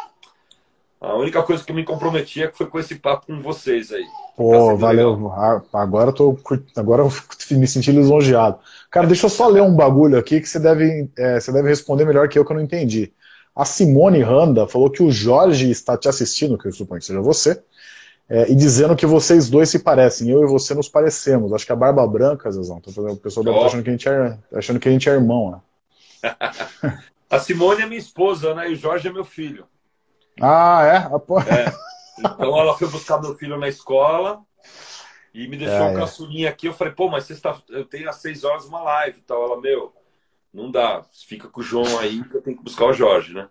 A única coisa que eu me comprometi foi com esse papo com vocês aí. Tá Pô, sendo legal. valeu. Agora eu fico me sentindo lisonjeado. Cara, deixa eu só ler um bagulho aqui que você deve responder melhor que eu não entendi. A Simone Randa falou que o Jorge está te assistindo, que eu suponho que seja você, e dizendo que vocês dois se parecem. Eu e você nos parecemos. Acho que a Barba Branca, Zezão. O pessoal deve estar Ó, achando que a gente é irmão, né? a Simone é minha esposa, né? E o Jorge é meu filho. Ah, é? Ah, pô. É. Então ela foi buscar meu filho na escola e me deixou o É, é. caçulinha aqui. Eu falei, pô, mas eu tenho às 6 horas uma live e tal. Ela, meu, não dá. Fica com o João aí que eu tenho que buscar o Jorge, né?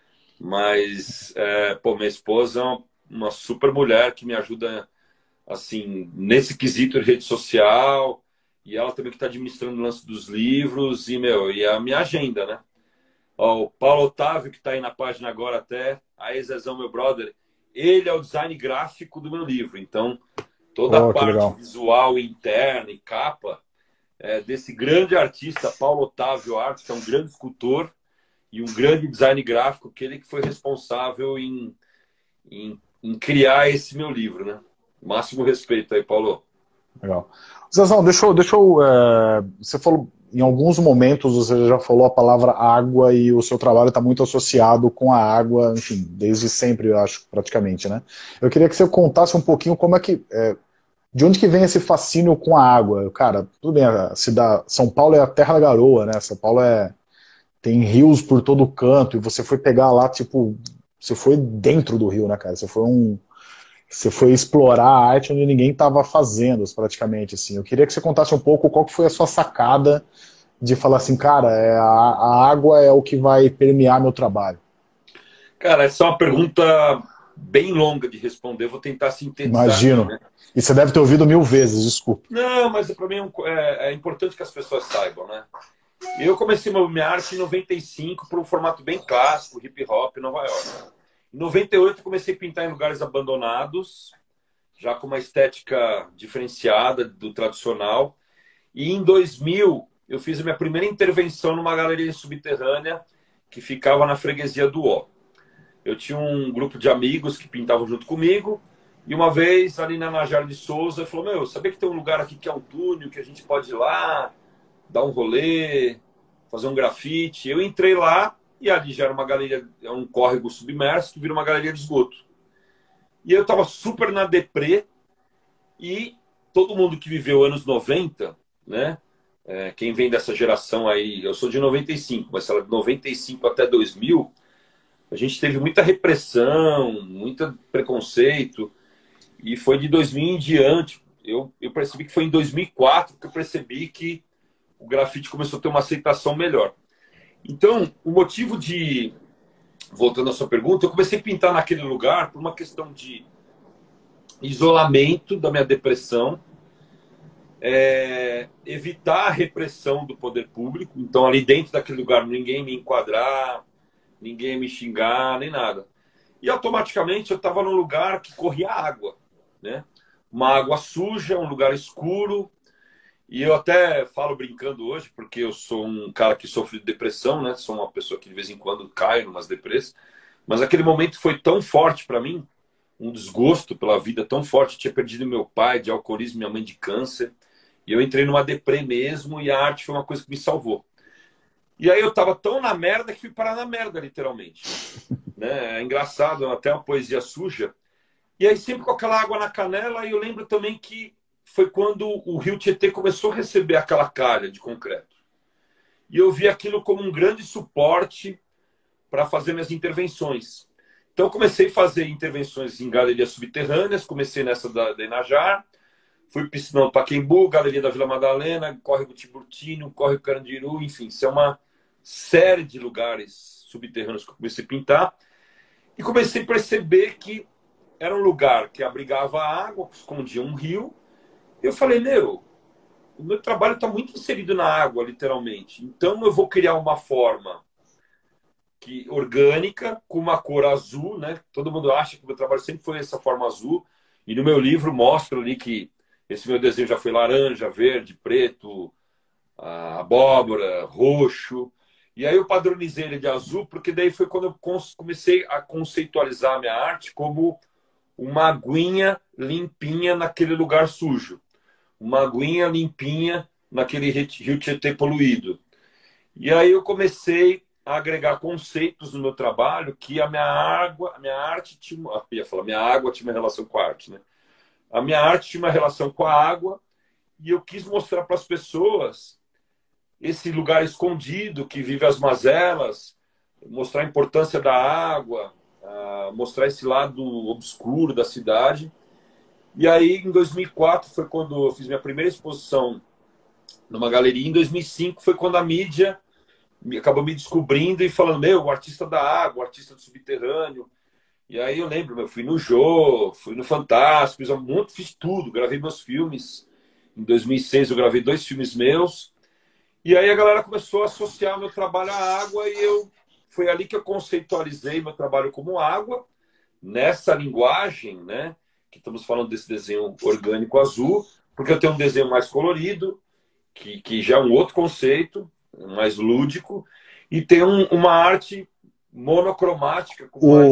Mas, pô, minha esposa é uma super mulher que me ajuda, assim, nesse quesito de rede social. E ela também que está administrando o lance dos livros e, meu, e a minha agenda, né? Ó, o Paulo Otávio, que está aí na página agora até, aí Zezão, meu brother, ele é o design gráfico do meu livro. Então, toda a Pô, que parte legal. visual interna e capa é desse grande artista, Paulo Otávio Arte, que é um grande escultor e um grande design gráfico, que ele que foi responsável em criar esse meu livro, né? Máximo respeito aí, Paulo. Legal. Zezão, você falou, em alguns momentos você já falou a palavra água e o seu trabalho está muito associado com a água, enfim, desde sempre, eu acho, praticamente, né? Eu queria que você contasse um pouquinho de onde que vem esse fascínio com a água. Cara, tudo bem, São Paulo é a terra da garoa, né? São Paulo tem rios por todo canto, e você foi pegar lá, tipo, você foi dentro do rio, né, cara? Você foi explorar a arte onde ninguém estava fazendo, praticamente, assim. Eu queria que você contasse um pouco qual que foi a sua sacada de falar assim, cara, a água é o que vai permear meu trabalho. Cara, essa é uma pergunta bem longa de responder. Vou tentar sintetizar aqui, Imagino. né? E você deve ter ouvido mil vezes, desculpa. Não, mas para mim é importante que as pessoas saibam, né? Eu comecei minha arte em 95 por um formato bem clássico, hip hop, Nova York. Em 98 eu comecei a pintar em lugares abandonados, já com uma estética diferenciada do tradicional. E em 2000 eu fiz a minha primeira intervenção numa galeria subterrânea que ficava na freguesia do Ó. Eu tinha um grupo de amigos que pintavam junto comigo. E uma vez, ali na Najar de Souza, ele falou, meu, sabia que tem um lugar aqui que é um túnel, que a gente pode ir lá, dar um rolê, fazer um grafite. Eu entrei lá e ali já era uma galeria, é um córrego submerso que vira uma galeria de esgoto. E eu tava super na deprê e todo mundo que viveu anos 90, né? Quem vem dessa geração aí, eu sou de 95, mas sei lá, de 95 até 2000, a gente teve muita repressão, muito preconceito. E foi de 2000 em diante. Eu percebi que foi em 2004 que eu percebi que o grafite começou a ter uma aceitação melhor. Então, o motivo de... Voltando à sua pergunta, eu comecei a pintar naquele lugar por uma questão de isolamento da minha depressão, evitar a repressão do poder público. Então, ali dentro daquele lugar, ninguém me enquadrar, ninguém me xingar, nem nada. E automaticamente eu estava num lugar que corria água, né? Uma água suja, um lugar escuro. E eu até falo brincando hoje, porque eu sou um cara que sofre de depressão, né? Sou uma pessoa que de vez em quando cai em umas depressões. Mas aquele momento foi tão forte para mim, um desgosto pela vida tão forte. Eu tinha perdido meu pai de alcoolismo, minha mãe de câncer. E eu entrei numa deprê mesmo e a arte foi uma coisa que me salvou. E aí eu tava tão na merda que fui parar na merda, literalmente. Né? É engraçado, até uma poesia suja. E aí sempre com aquela água na canela, e eu lembro também que foi quando o Rio Tietê começou a receber aquela calha de concreto. E eu vi aquilo como um grande suporte para fazer minhas intervenções. Então, eu comecei a fazer intervenções em galerias subterrâneas, comecei nessa da Enajar, fui piscinão Pacaembu, Galeria da Vila Madalena, Córrego Tiburtino, Córrego Carandiru, enfim, isso é uma série de lugares subterrâneos que eu comecei a pintar. E comecei a perceber que era um lugar que abrigava água, que escondia um rio. Eu falei, o meu trabalho está muito inserido na água, literalmente. Então eu vou criar uma forma orgânica, com uma cor azul, né? Todo mundo acha que o meu trabalho sempre foi essa forma azul. E no meu livro mostro ali que esse meu desenho já foi laranja, verde, preto, abóbora, roxo. E aí eu padronizei ele de azul, porque daí foi quando eu comecei a conceitualizar a minha arte como uma aguinha limpinha naquele lugar sujo. Uma aguinha limpinha naquele rio Tietê poluído. E aí eu comecei a agregar conceitos no meu trabalho que a minha arte tinha... Eu ia falar, minha água tinha uma relação com a arte, né? A minha arte tinha uma relação com a água e eu quis mostrar para as pessoas esse lugar escondido que vive as mazelas, mostrar a importância da água, mostrar esse lado obscuro da cidade. E aí, em 2004, foi quando eu fiz minha primeira exposição numa galeria. Em 2005 foi quando a mídia acabou me descobrindo e falando, o artista da água, o artista do subterrâneo. E aí eu lembro, eu fui no Jô, fui no Fantástico, fiz tudo, gravei meus filmes. Em 2006 eu gravei 2 filmes meus. E aí a galera começou a associar meu trabalho à água e foi ali que eu conceitualizei meu trabalho como água, nessa linguagem, né? Que estamos falando desse desenho orgânico azul, porque eu tenho um desenho mais colorido, que já é um outro conceito, mais lúdico, e tem uma arte monocromática.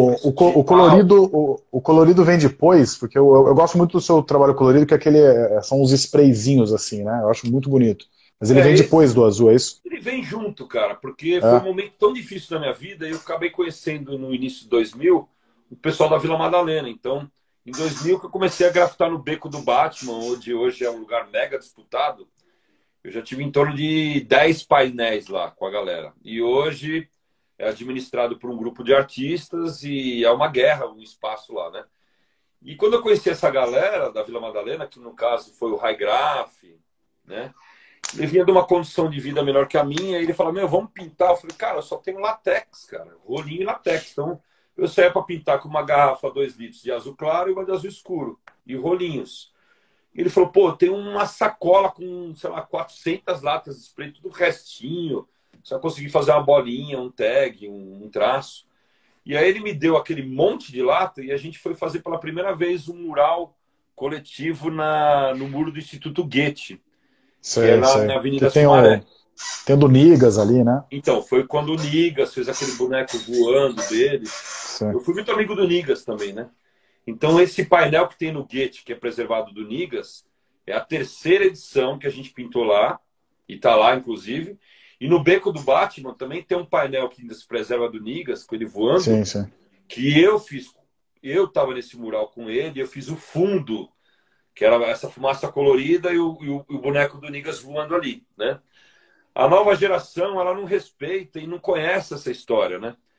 O colorido vem depois, porque eu gosto muito do seu trabalho colorido, que são uns sprayzinhos assim, né? Eu acho muito bonito. Mas ele vem depois do azul, é isso? Ele vem junto, cara, porque foi um momento tão difícil da minha vida e eu acabei conhecendo no início de 2000 o pessoal da Vila Madalena. Então, em 2000 que eu comecei a grafitar no Beco do Batman, onde hoje é um lugar mega disputado, eu já tive em torno de 10 painéis lá com a galera. E hoje é administrado por um grupo de artistas e é uma guerra, um espaço lá, né? E quando eu conheci essa galera da Vila Madalena, que no caso foi o High Graph, né? Ele vinha de uma condição de vida melhor que a minha, e ele falou, vamos pintar. Eu falei, cara, eu só tenho latex, cara, rolinho e latex. Então, eu saía para pintar com uma garrafa 2 litros de azul claro e uma de azul escuro, e rolinhos. Ele falou, tem uma sacola com, sei lá, 400 latas de spray, tudo restinho. Só consegui fazer uma bolinha, um tag, um traço. E aí ele me deu aquele monte de lata e a gente foi fazer pela primeira vez um mural coletivo no muro do Instituto Goethe. Sei, que é na Avenida tem Sumaré. Tem o do Nigas ali, né? Então, foi quando o Nigas fez aquele boneco voando dele. Sim. Eu fui muito amigo do Nigas também, né? Então, esse painel que tem no Goethe, que é preservado do Nigas, é a 3ª edição que a gente pintou lá, e tá lá, inclusive. E no Beco do Batman também tem um painel que ainda se preserva do Nigas, com ele voando, sim. que eu fiz. Eu tava nesse mural com ele, eu fiz o fundo, que era essa fumaça colorida e o boneco do Nigas voando ali, né? A nova geração, ela não respeita e não conhece essa história, né?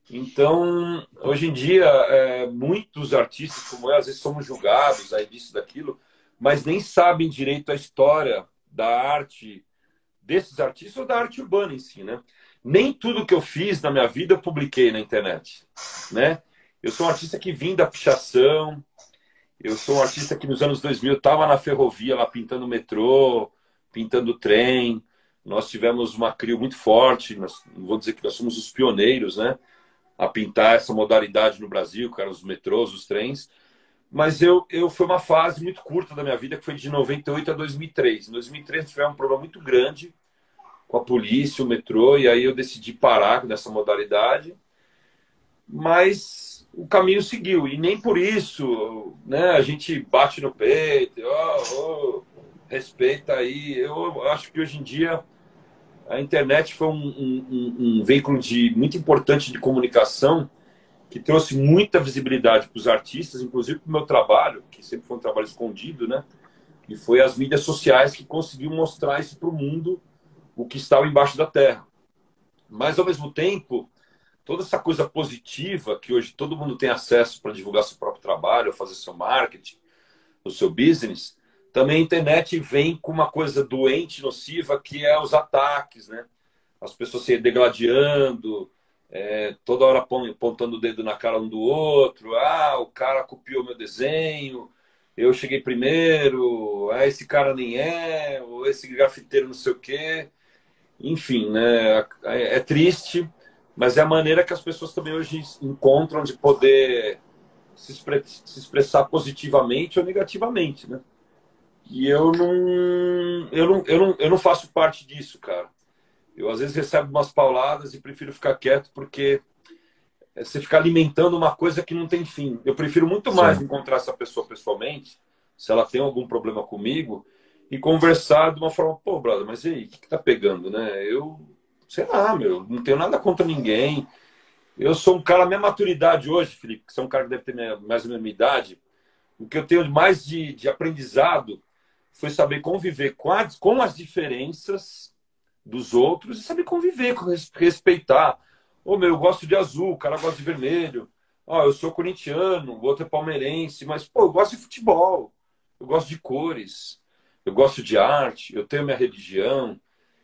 Então, hoje em dia, muitos artistas como eu, às vezes somos julgados aí disso, daquilo, mas nem sabem direito a história da arte desses artistas ou da arte urbana em si, né? Nem tudo que eu fiz na minha vida eu publiquei na internet, né? Eu sou um artista que vim da pichação, eu sou um artista que nos anos 2000 estava na ferrovia lá pintando metrô, pintando trem. Nós tivemos uma CRIO muito forte, não vou dizer que nós somos os pioneiros, né? A pintar essa modalidade no Brasil, que eram os metrôs, os trens. Mas foi uma fase muito curta da minha vida, que foi de 98 a 2003. Em 2003 tivemos um problema muito grande com a polícia, o metrô, e aí eu decidi parar nessa modalidade. Mas o caminho seguiu, e nem por isso, né, a gente bate no peito, respeita aí. Eu acho que hoje em dia a internet foi um veículo muito importante de comunicação que trouxe muita visibilidade para os artistas, inclusive para o meu trabalho, que sempre foi um trabalho escondido, né? E foi as mídias sociais que conseguiu mostrar isso para o mundo, o que estava embaixo da terra. Mas, ao mesmo tempo, toda essa coisa positiva, que hoje todo mundo tem acesso para divulgar seu próprio trabalho, fazer seu marketing, o seu business, também a internet vem com uma coisa doente, nociva, que é os ataques, né? As pessoas se degladiando, toda hora apontando o dedo na cara um do outro. Ah, o cara copiou meu desenho, eu cheguei primeiro, esse cara nem ou esse grafiteiro não sei o quê. Enfim, né? É triste, mas é a maneira que as pessoas também hoje encontram de poder se expressar positivamente ou negativamente, né? E eu não faço parte disso, cara. Eu às vezes recebo umas pauladas e prefiro ficar quieto porque você fica alimentando uma coisa que não tem fim. Eu prefiro muito mais Sim. encontrar essa pessoa pessoalmente, se ela tem algum problema comigo, e conversar de uma forma, pô, brother, mas e aí, o que tá pegando, né? Eu, sei lá, meu, não tenho nada contra ninguém. Eu sou um cara, minha maturidade hoje, Felipe, que você é um cara que deve ter mais ou menos minha idade, o que eu tenho mais de aprendizado foi saber conviver com as diferenças dos outros e saber conviver, respeitar. Ô, meu, eu gosto de azul, o cara gosta de vermelho. Ó, eu sou corintiano, o outro é palmeirense, mas, pô, eu gosto de futebol, eu gosto de cores, eu gosto de arte, eu tenho minha religião,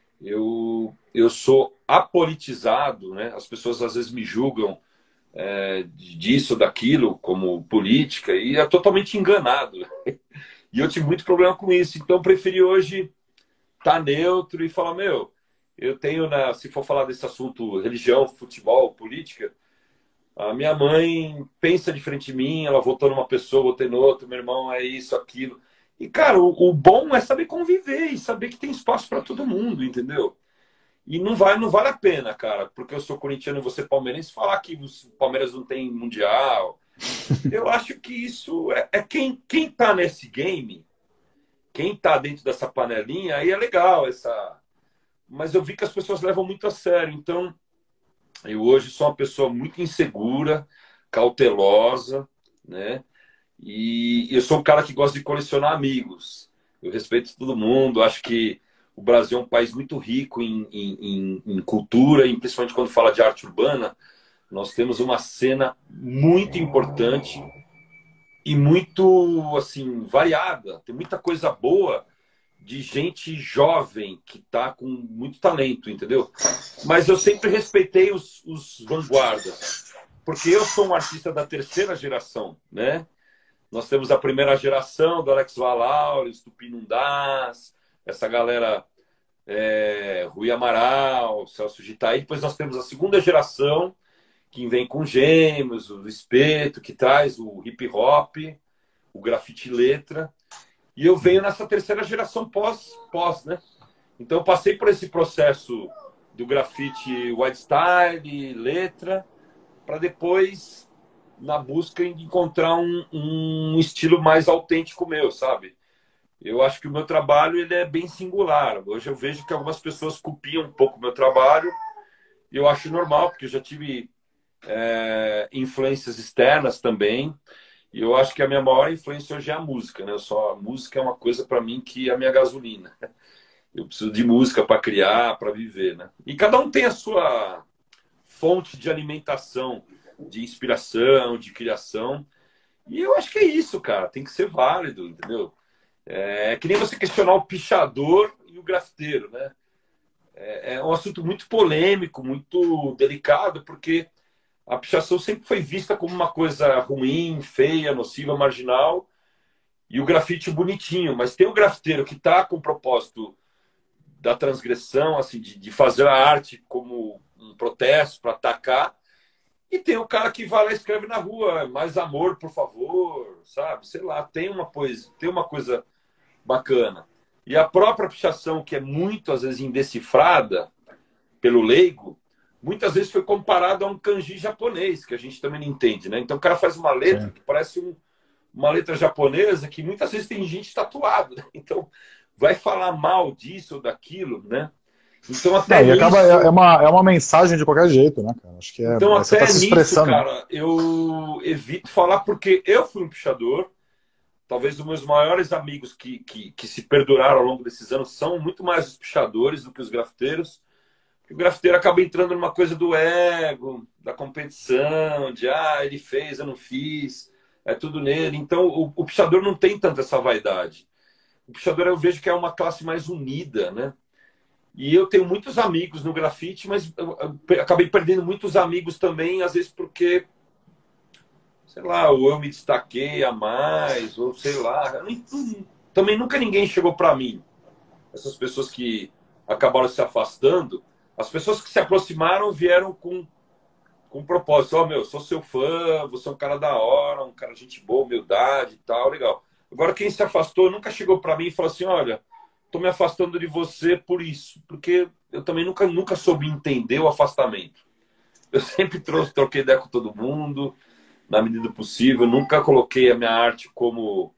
eu sou apolitizado, né? As pessoas às vezes me julgam disso, daquilo, como política, e é totalmente enganado. E eu tive muito problema com isso, então eu preferi hoje estar neutro e falar, meu, eu tenho, se for falar desse assunto, religião, futebol, política, a minha mãe pensa diferente de mim, ela votou numa pessoa, votei no outro, meu irmão é isso, aquilo. E, cara, o bom é saber conviver e saber que tem espaço para todo mundo, entendeu? E não vale a pena, cara, porque eu sou corintiano e você palmeirense, falar que o Palmeiras não tem mundial. Eu acho que isso quem tá nesse game, quem tá dentro dessa panelinha, aí é legal mas eu vi que as pessoas levam muito a sério. Então, eu hoje sou uma pessoa muito insegura, cautelosa, né? E eu sou um cara que gosta de colecionar amigos. Eu respeito todo mundo. Acho que o Brasil é um país muito rico em cultura, e principalmente quando fala de arte urbana. Nós temos uma cena muito importante e muito assim variada. Tem muita coisa boa de gente jovem que está com muito talento, entendeu? Mas eu sempre respeitei os vanguardas, porque eu sou um artista da terceira geração, né? Nós temos a primeira geração do Alex Valaures, do Pinundás, essa galera, Rui Amaral, Celso Gitaí. Depois nós temos a segunda geração, que vem com Gêmeos, o Espeto, que traz o hip hop, o grafite letra. E eu venho nessa terceira geração pós, né? Então eu passei por esse processo do grafite white style, letra, para depois na busca de encontrar um estilo mais autêntico meu, sabe? Eu acho que o meu trabalho ele é bem singular. Hoje eu vejo que algumas pessoas copiam um pouco o meu trabalho e eu acho normal, porque eu já tive influências externas também. E eu acho que a minha maior influência hoje é a música, né? A música é uma coisa para mim que é a minha gasolina. Eu preciso de música para criar, para viver, né? E cada um tem a sua fonte de alimentação, de inspiração, de criação. E eu acho que é isso, cara. Tem que ser válido, entendeu? É que nem você questionar o pichador e o grafiteiro, né? É um assunto muito polêmico, muito delicado, porque a pichação sempre foi vista como uma coisa ruim, feia, nociva, marginal, e o grafite bonitinho. Mas tem o grafiteiro que está com o propósito da transgressão, assim, de fazer a arte como um protesto para atacar, e tem o cara que vai lá e escreve na rua, mais amor, por favor, sabe? Sei lá, tem uma coisa bacana. E a própria pichação, que é muito, às vezes, indecifrada pelo leigo, muitas vezes foi comparado a um kanji japonês, que a gente também não entende, né? Então o cara faz uma letra que parece uma letra japonesa, que muitas vezes tem gente tatuada, né? Então vai falar mal disso ou daquilo, né? Então até e acaba, é uma mensagem de qualquer jeito, né, cara? Acho que então você até tá se nisso, expressando. cara, eu evito falar porque eu fui um pichador. Talvez os meus maiores amigos que se perduraram ao longo desses anos são muito mais os pichadores do que os grafiteiros. O grafiteiro acaba entrando numa coisa do ego, da competição, de ele fez, eu não fiz, é tudo nele. Então o pichador não tem tanta essa vaidade. O pichador eu vejo que é uma classe mais unida, né? E eu tenho muitos amigos no grafite, mas eu acabei perdendo muitos amigos também, às vezes porque, sei lá, ou eu me destaquei a mais, ou sei lá. Também nunca ninguém chegou para mim. Essas pessoas que acabaram se afastando, as pessoas que se aproximaram vieram com um propósito. Meu, sou seu fã, você é um cara da hora, um cara de gente boa, humildade e tal, legal. Agora, quem se afastou nunca chegou para mim e falou assim, olha, tô me afastando de você por isso. Porque eu também nunca soube entender o afastamento. Eu sempre troquei ideia com todo mundo, na medida do possível. Nunca coloquei a minha arte como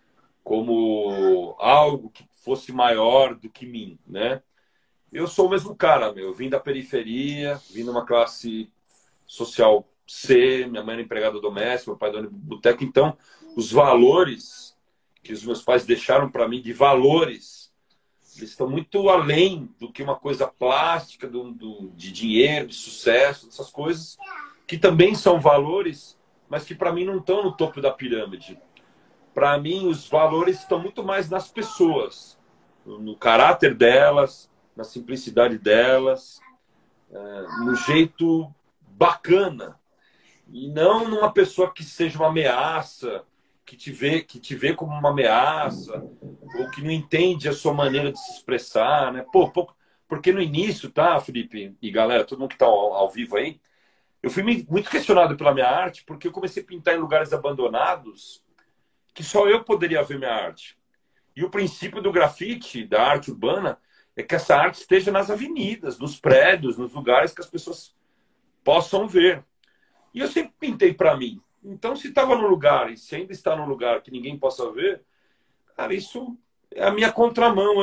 algo que fosse maior do que mim, né? Eu sou o mesmo cara, meu. Eu vim da periferia, vim numa classe social C, minha mãe era empregada doméstica, meu pai dono de boteco. Então, os valores que os meus pais deixaram para mim, de valores, eles estão muito além do que uma coisa plástica, de dinheiro, de sucesso, essas coisas, que também são valores, mas que para mim não estão no topo da pirâmide. Para mim, os valores estão muito mais nas pessoas, no caráter delas, na simplicidade delas, no jeito bacana. E não numa pessoa que seja uma ameaça, que te vê como uma ameaça, ou que não entende a sua maneira de se expressar, né? Porque no início, tá, Felipe e galera, todo mundo que está ao vivo aí, eu fui muito questionado pela minha arte, porque eu comecei a pintar em lugares abandonados que só eu poderia ver minha arte. E o princípio do grafite, da arte urbana, é que essa arte esteja nas avenidas, nos prédios, nos lugares que as pessoas possam ver. E eu sempre pintei para mim. Então, se estava no lugar e se ainda está no lugar que ninguém possa ver, cara, isso é a minha contramão.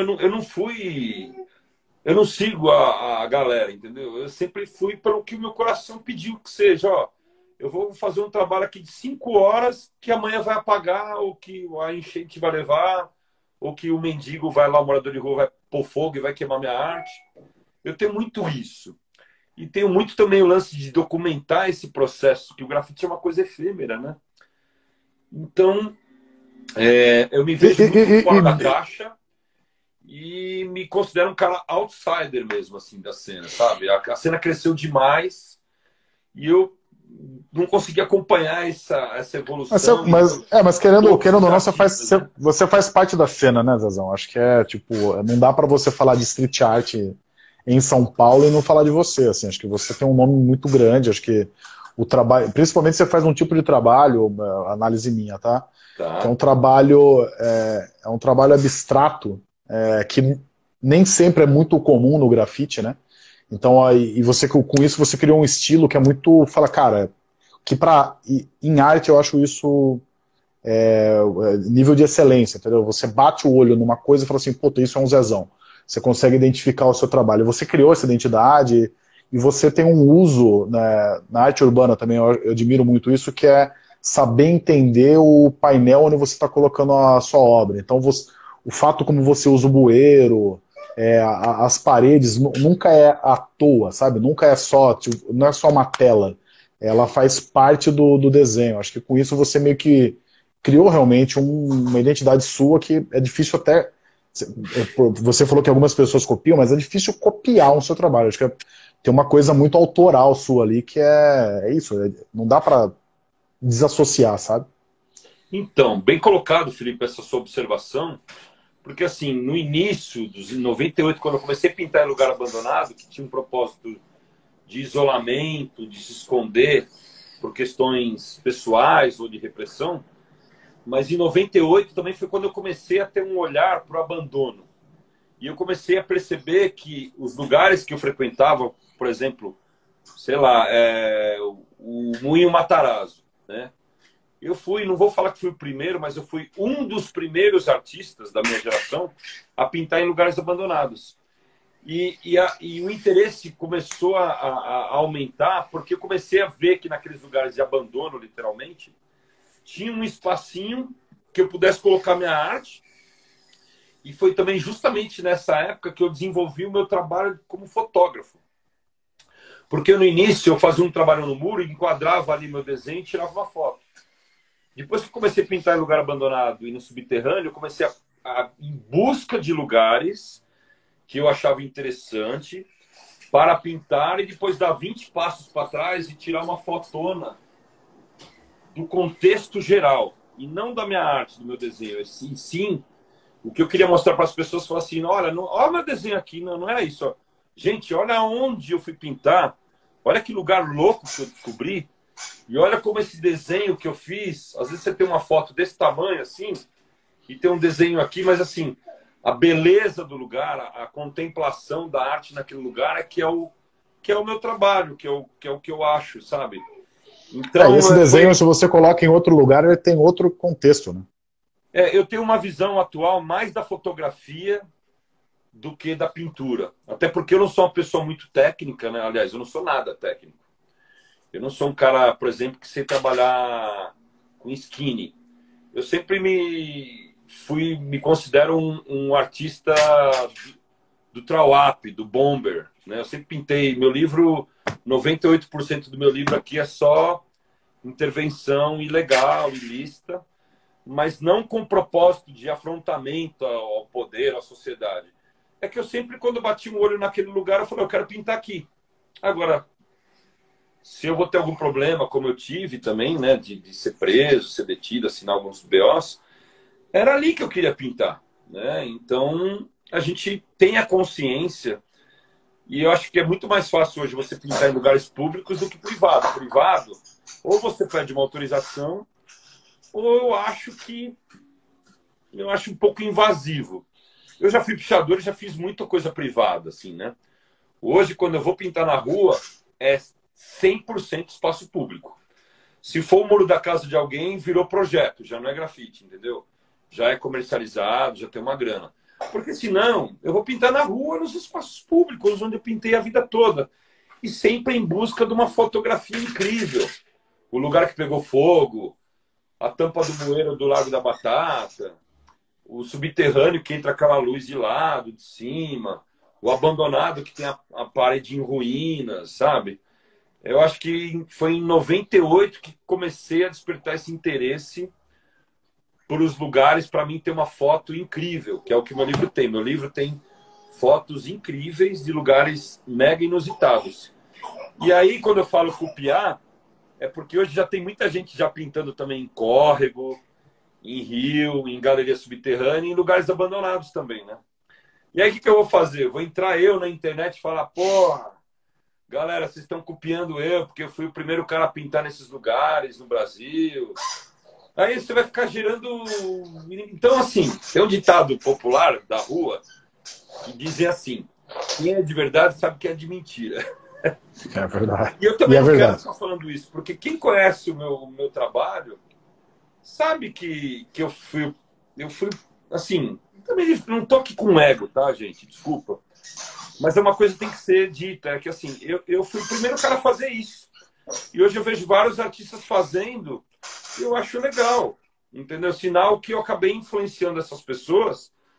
Eu não sigo a galera, entendeu? Eu sempre fui pelo que o meu coração pediu que seja. Eu vou fazer um trabalho aqui de 5 horas que amanhã vai apagar, ou que a enchente vai levar, ou que o mendigo vai lá, o morador de rua vai pôr fogo e vai queimar minha arte. Eu tenho muito isso. E tenho muito também o lance de documentar esse processo, que o grafite é uma coisa efêmera, né? Então, eu me vejo muito fora da caixa e me considero um cara outsider mesmo, assim, da cena, sabe? A cena cresceu demais e eu não consegui acompanhar essa evolução. Mas querendo ou não, você faz parte da cena, né, Zezão? Acho que não dá para você falar de street art em São Paulo e não falar de você, assim. Acho que você tem um nome muito grande, acho que o trabalho, principalmente você faz um tipo de trabalho, análise minha, tá? Que é um trabalho abstrato, que nem sempre é muito comum no grafite, né? Então, e você com isso você criou um estilo que é muito, fala, cara, que em arte eu acho isso nível de excelência, entendeu? Você bate o olho numa coisa e fala assim, puta, isso é um Zezão. Você consegue identificar o seu trabalho. Você criou essa identidade e você tem um uso, né, na arte urbana também, eu admiro muito isso, que é saber entender o painel onde você está colocando a sua obra. Então, o fato como você usa o bueiro, as paredes nunca é à toa, sabe? Nunca é só, tipo, não é só uma tela. Ela faz parte do desenho. Acho que com isso você meio que criou realmente uma identidade sua que é difícil até. Você falou que algumas pessoas copiam, mas é difícil copiar o seu trabalho. Acho que tem uma coisa muito autoral sua ali que é isso. Não dá para desassociar, sabe? Então, bem colocado, Felipe, essa sua observação, porque assim, no início dos 98, quando eu comecei a pintar em lugar abandonado, que tinha um propósito de isolamento, de se esconder por questões pessoais ou de repressão, mas em 98 também foi quando eu comecei a ter um olhar para o abandono. E eu comecei a perceber que os lugares que eu frequentava, por exemplo, sei lá, o Moinho Matarazzo, né? Eu fui, não vou falar que fui o primeiro, mas eu fui um dos primeiros artistas da minha geração a pintar em lugares abandonados. E o interesse começou a aumentar porque eu comecei a ver que naqueles lugares de abandono, literalmente, tinha um espacinho que eu pudesse colocar minha arte. E foi também justamente nessa época que eu desenvolvi o meu trabalho como fotógrafo. Porque no início eu fazia um trabalho no muro, enquadrava ali meu desenho e tirava uma foto. Depois que eu comecei a pintar em lugar abandonado e no subterrâneo, eu comecei em busca de lugares que eu achava interessante para pintar e depois dar 20 passos para trás e tirar uma fotona do contexto geral. E não da minha arte, do meu desenho. Sim, o que eu queria mostrar para as pessoas foi assim, olha, olha meu desenho aqui, não é isso. Ó. Gente, olha onde eu fui pintar. Olha que lugar louco que eu descobri. E olha como esse desenho que eu fiz, às vezes você tem uma foto desse tamanho assim, e tem um desenho aqui, mas assim, a beleza do lugar, a contemplação da arte naquele lugar que é o meu trabalho, que é o que eu acho, sabe? Então, Esse desenho, se você coloca em outro lugar, ele tem outro contexto, né? Eu tenho uma visão atual mais da fotografia do que da pintura. Até porque eu não sou uma pessoa muito técnica, né? Aliás, eu não sou nada técnico. Eu não sou um cara, por exemplo, que sei trabalhar com skinny. Eu sempre me considero um artista do trawap, do bomber. Né? Eu sempre pintei. Meu livro, 98% do meu livro aqui é só intervenção ilegal, ilícita, mas não com propósito de afrontamento ao poder, à sociedade. É que eu sempre, quando bati um olho naquele lugar, eu falei, eu quero pintar aqui. Agora, se eu vou ter algum problema, como eu tive também, né, de ser preso, ser detido, assinar alguns BOs, era ali que eu queria pintar, né? Então, a gente tem a consciência, e eu acho que é muito mais fácil hoje você pintar em lugares públicos do que privado. Privado, ou você pede uma autorização, ou eu acho um pouco invasivo. Eu já fui pichador e já fiz muita coisa privada, assim, né? Hoje, quando eu vou pintar na rua, é 100% espaço público. Se for o muro da casa de alguém, virou projeto, já não é grafite, entendeu? Já é comercializado, já tem uma grana. Porque senão, eu vou pintar na rua, nos espaços públicos, onde eu pintei a vida toda. E sempre em busca de uma fotografia incrível. O lugar que pegou fogo, a tampa do bueiro do Lago da Batata, o subterrâneo que entra aquela luz de lado, de cima, o abandonado que tem a parede em ruínas, sabe? Eu acho que foi em 98 que comecei a despertar esse interesse por os lugares para mim ter uma foto incrível, que é o que meu livro tem. Meu livro tem fotos incríveis de lugares mega inusitados. E aí, quando eu falo copiar, é porque hoje já tem muita gente já pintando também em córrego, em rio, em galeria subterrânea, em lugares abandonados também, né? E aí, o que eu vou fazer? Vou entrar eu na internet e falar, porra, galera, vocês estão copiando eu, porque eu fui o primeiro cara a pintar nesses lugares no Brasil. Aí você vai ficar girando... Então, assim, tem um ditado popular da rua que dizem assim, quem é de verdade sabe que é de mentira. É verdade. E eu também não quero verdade. ficar falando isso, porque quem conhece o meu trabalho sabe que eu fui, assim, também não tô aqui com ego, tá, gente? Desculpa. Mas é uma coisa que tem que ser dita, é que assim, eu fui o primeiro cara a fazer isso. E hoje eu vejo vários artistas fazendo, e eu acho legal, entendeu? Sinal que eu acabei influenciando essas pessoas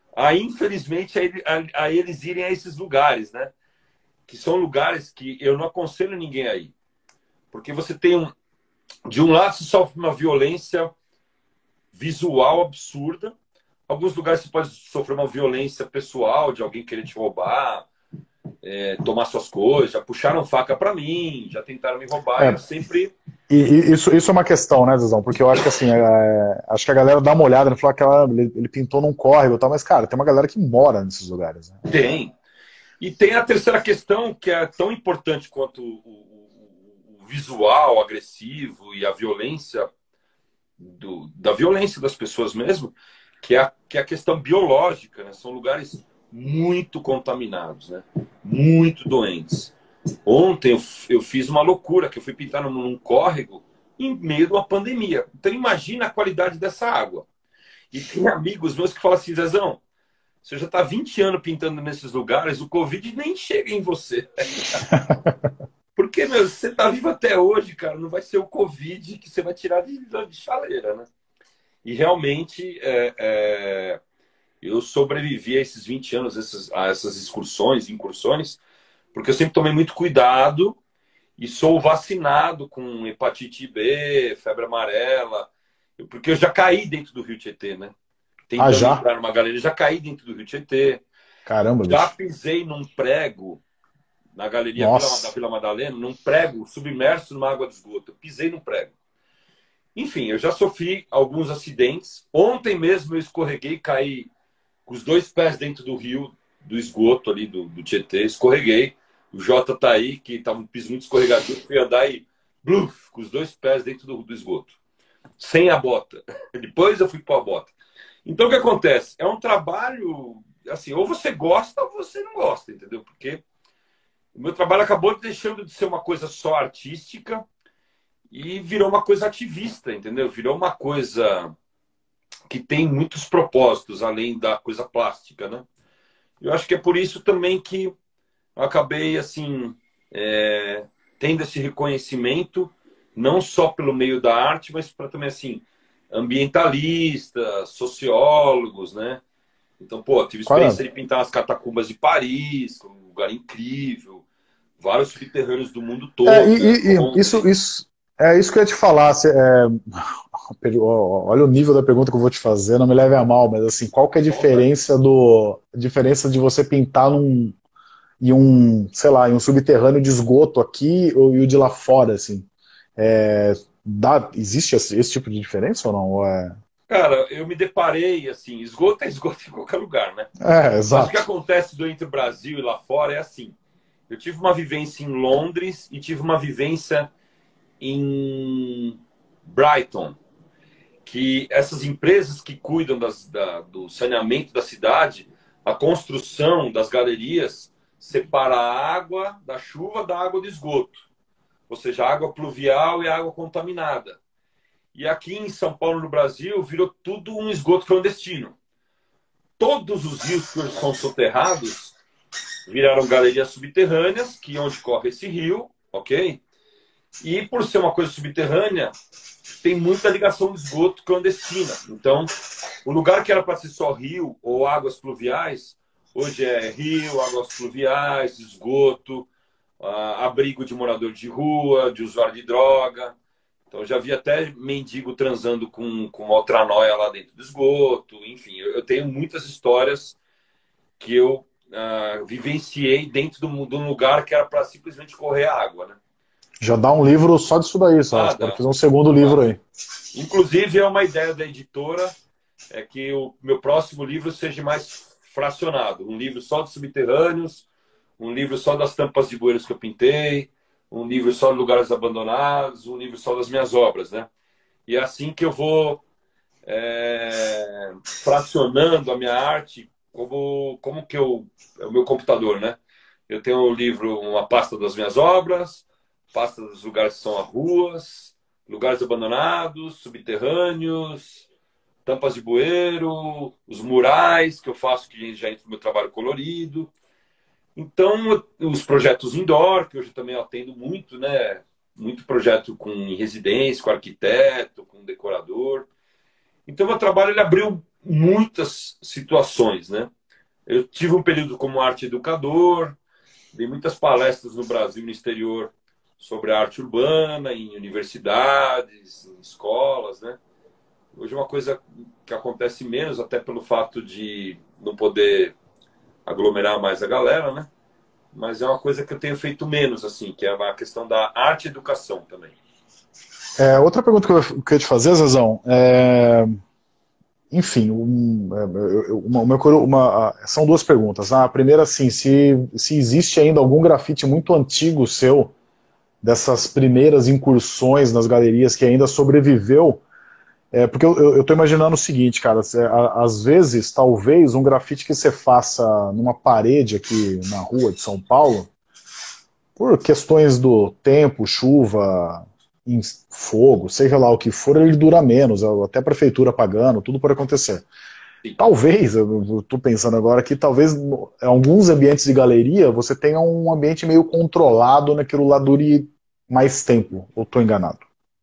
Aí, infelizmente, aí eles irem a esses lugares, né? Que são lugares que eu não aconselho ninguém aí. Porque você tem de um lado, você sofre uma violência visual absurda. Alguns lugares você pode sofrer uma violência pessoal, de alguém querer te roubar, tomar suas coisas. Já puxaram faca para mim, já tentaram me roubar. E eu É, sempre... isso é uma questão, né, Zezão? Porque eu acho que assim, acho que a galera dá uma olhada, ele falou que ele pintou num córrego e tal, mas, cara, tem uma galera que mora nesses lugares, né? Tem. E tem a terceira questão, que é tão importante quanto o visual agressivo e a violência, da violência das pessoas mesmo, que é a questão biológica, né? São lugares muito contaminados, né? Muito doentes. Ontem eu fiz uma loucura, que eu fui pintar num córrego em meio de uma pandemia. Então imagina a qualidade dessa água. E tem amigos meus que falam assim, Zezão, você já está 20 anos pintando nesses lugares, o Covid nem chega em você. Porque, meu, você está vivo até hoje, cara, não vai ser o Covid que você vai tirar de chaleira, né? E realmente eu sobrevivi a esses 20 anos, a essas incursões, porque eu sempre tomei muito cuidado e sou vacinado com hepatite B, febre amarela, porque eu já caí dentro do Rio Tietê, né? Ah, Tentando já? entrar numa galeria, já caí dentro do Rio Tietê, Caramba, já bicho. pisei num prego na galeria da Nossa. Vila Madalena, num prego submerso numa água de esgoto. Eu pisei num prego. Enfim, eu já sofri alguns acidentes. Ontem mesmo eu escorreguei, caí com os dois pés dentro do rio, do esgoto ali, do Tietê, escorreguei. O Jota tá aí, que estava um piso muito escorregadio, fui andar e bluf, com os dois pés dentro do esgoto. Sem a bota. Depois eu fui pôr a bota. Então o que acontece? É um trabalho, assim, ou você gosta ou você não gosta, entendeu? Porque o meu trabalho acabou deixando de ser uma coisa só artística e virou uma coisa ativista, entendeu? Virou uma coisa que tem muitos propósitos, além da coisa plástica, né? Eu acho que é por isso também que eu acabei, assim, tendo esse reconhecimento, não só pelo meio da arte, mas para também, assim, ambientalistas, sociólogos, né? Então, pô, tive Qual experiência é? de pintar as catacumbas de Paris, que é um lugar incrível, vários subterrâneos do mundo todo, né? Londres. Isso que eu ia te falar. Olha o nível da pergunta que eu vou te fazer, não me leve a mal, mas assim, qual que é a diferença de você pintar em um, sei lá, em um subterrâneo de esgoto aqui e o de lá fora, assim? É, existe esse tipo de diferença ou não? Cara, eu me deparei, assim, esgoto é esgoto em qualquer lugar, né? Mas o que Exato. acontece entre o Brasil e lá fora é assim. Eu tive uma vivência em Londres e tive uma vivência em Brighton, que essas empresas que cuidam do saneamento da cidade, a construção das galerias separa a água da chuva da água do esgoto, ou seja, a água pluvial e a água contaminada. E aqui em São Paulo, no Brasil, virou tudo um esgoto clandestino. Todos os rios que hoje são soterrados viraram galerias subterrâneas, que é onde corre esse rio, ok? E por ser uma coisa subterrânea, tem muita ligação de esgoto clandestina. Então, o lugar que era para ser só rio ou águas pluviais, hoje é rio, águas pluviais, esgoto, abrigo de morador de rua, de usuário de droga. Então, já vi até mendigo transando com uma outra noia lá dentro do esgoto. Enfim, eu tenho muitas histórias que eu vivenciei dentro de um lugar que era para simplesmente correr a água, né? Já dá um livro só disso daí, só. Ah, Você pode dá. fazer um segundo livro Dá. aí. Inclusive, é uma ideia da editora que o meu próximo livro seja mais fracionado. Um livro só dos subterrâneos, um livro só das tampas de bueiros que eu pintei, um livro só de lugares abandonados, um livro só das minhas obras, né? E é assim que eu vou fracionando a minha arte, como que é o meu computador, né? Eu tenho um livro, uma pasta das minhas obras, pasta dos lugares que são as ruas, lugares abandonados, subterrâneos, tampas de bueiro, os murais que eu faço, que já entra no meu trabalho colorido. Então, os projetos indoor, que hoje também eu atendo muito, né? Muito projeto em residência, com arquiteto, com decorador. Então, meu trabalho ele abriu muitas situações, né? Eu tive um período como arte educador, dei muitas palestras no Brasil e no exterior sobre a arte urbana, em universidades, em escolas, né? Hoje é uma coisa que acontece menos, até pelo fato de não poder aglomerar mais a galera, né? Mas é uma coisa que eu tenho feito menos, assim, que é a questão da arte e educação também. Outra pergunta que eu queria te fazer, Zezão, enfim, são duas perguntas. A primeira, assim, se existe ainda algum grafite muito antigo seu, dessas primeiras incursões nas galerias que ainda sobreviveu. Porque eu tô imaginando o seguinte, cara, às vezes, talvez, um grafite que você faça numa parede aqui na rua de São Paulo, por questões do tempo, chuva, fogo, seja lá o que for, ele dura menos, até a prefeitura pagando, tudo pode acontecer. Sim. Talvez, eu tô pensando agora que talvez em alguns ambientes de galeria você tenha um ambiente meio controlado naquilo lá dure mais tempo, ou tô enganado?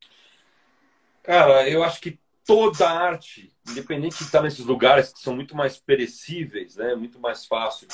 Cara, eu acho que toda arte, independente de estar nesses lugares que são muito mais perecíveis, né? Muito mais fácil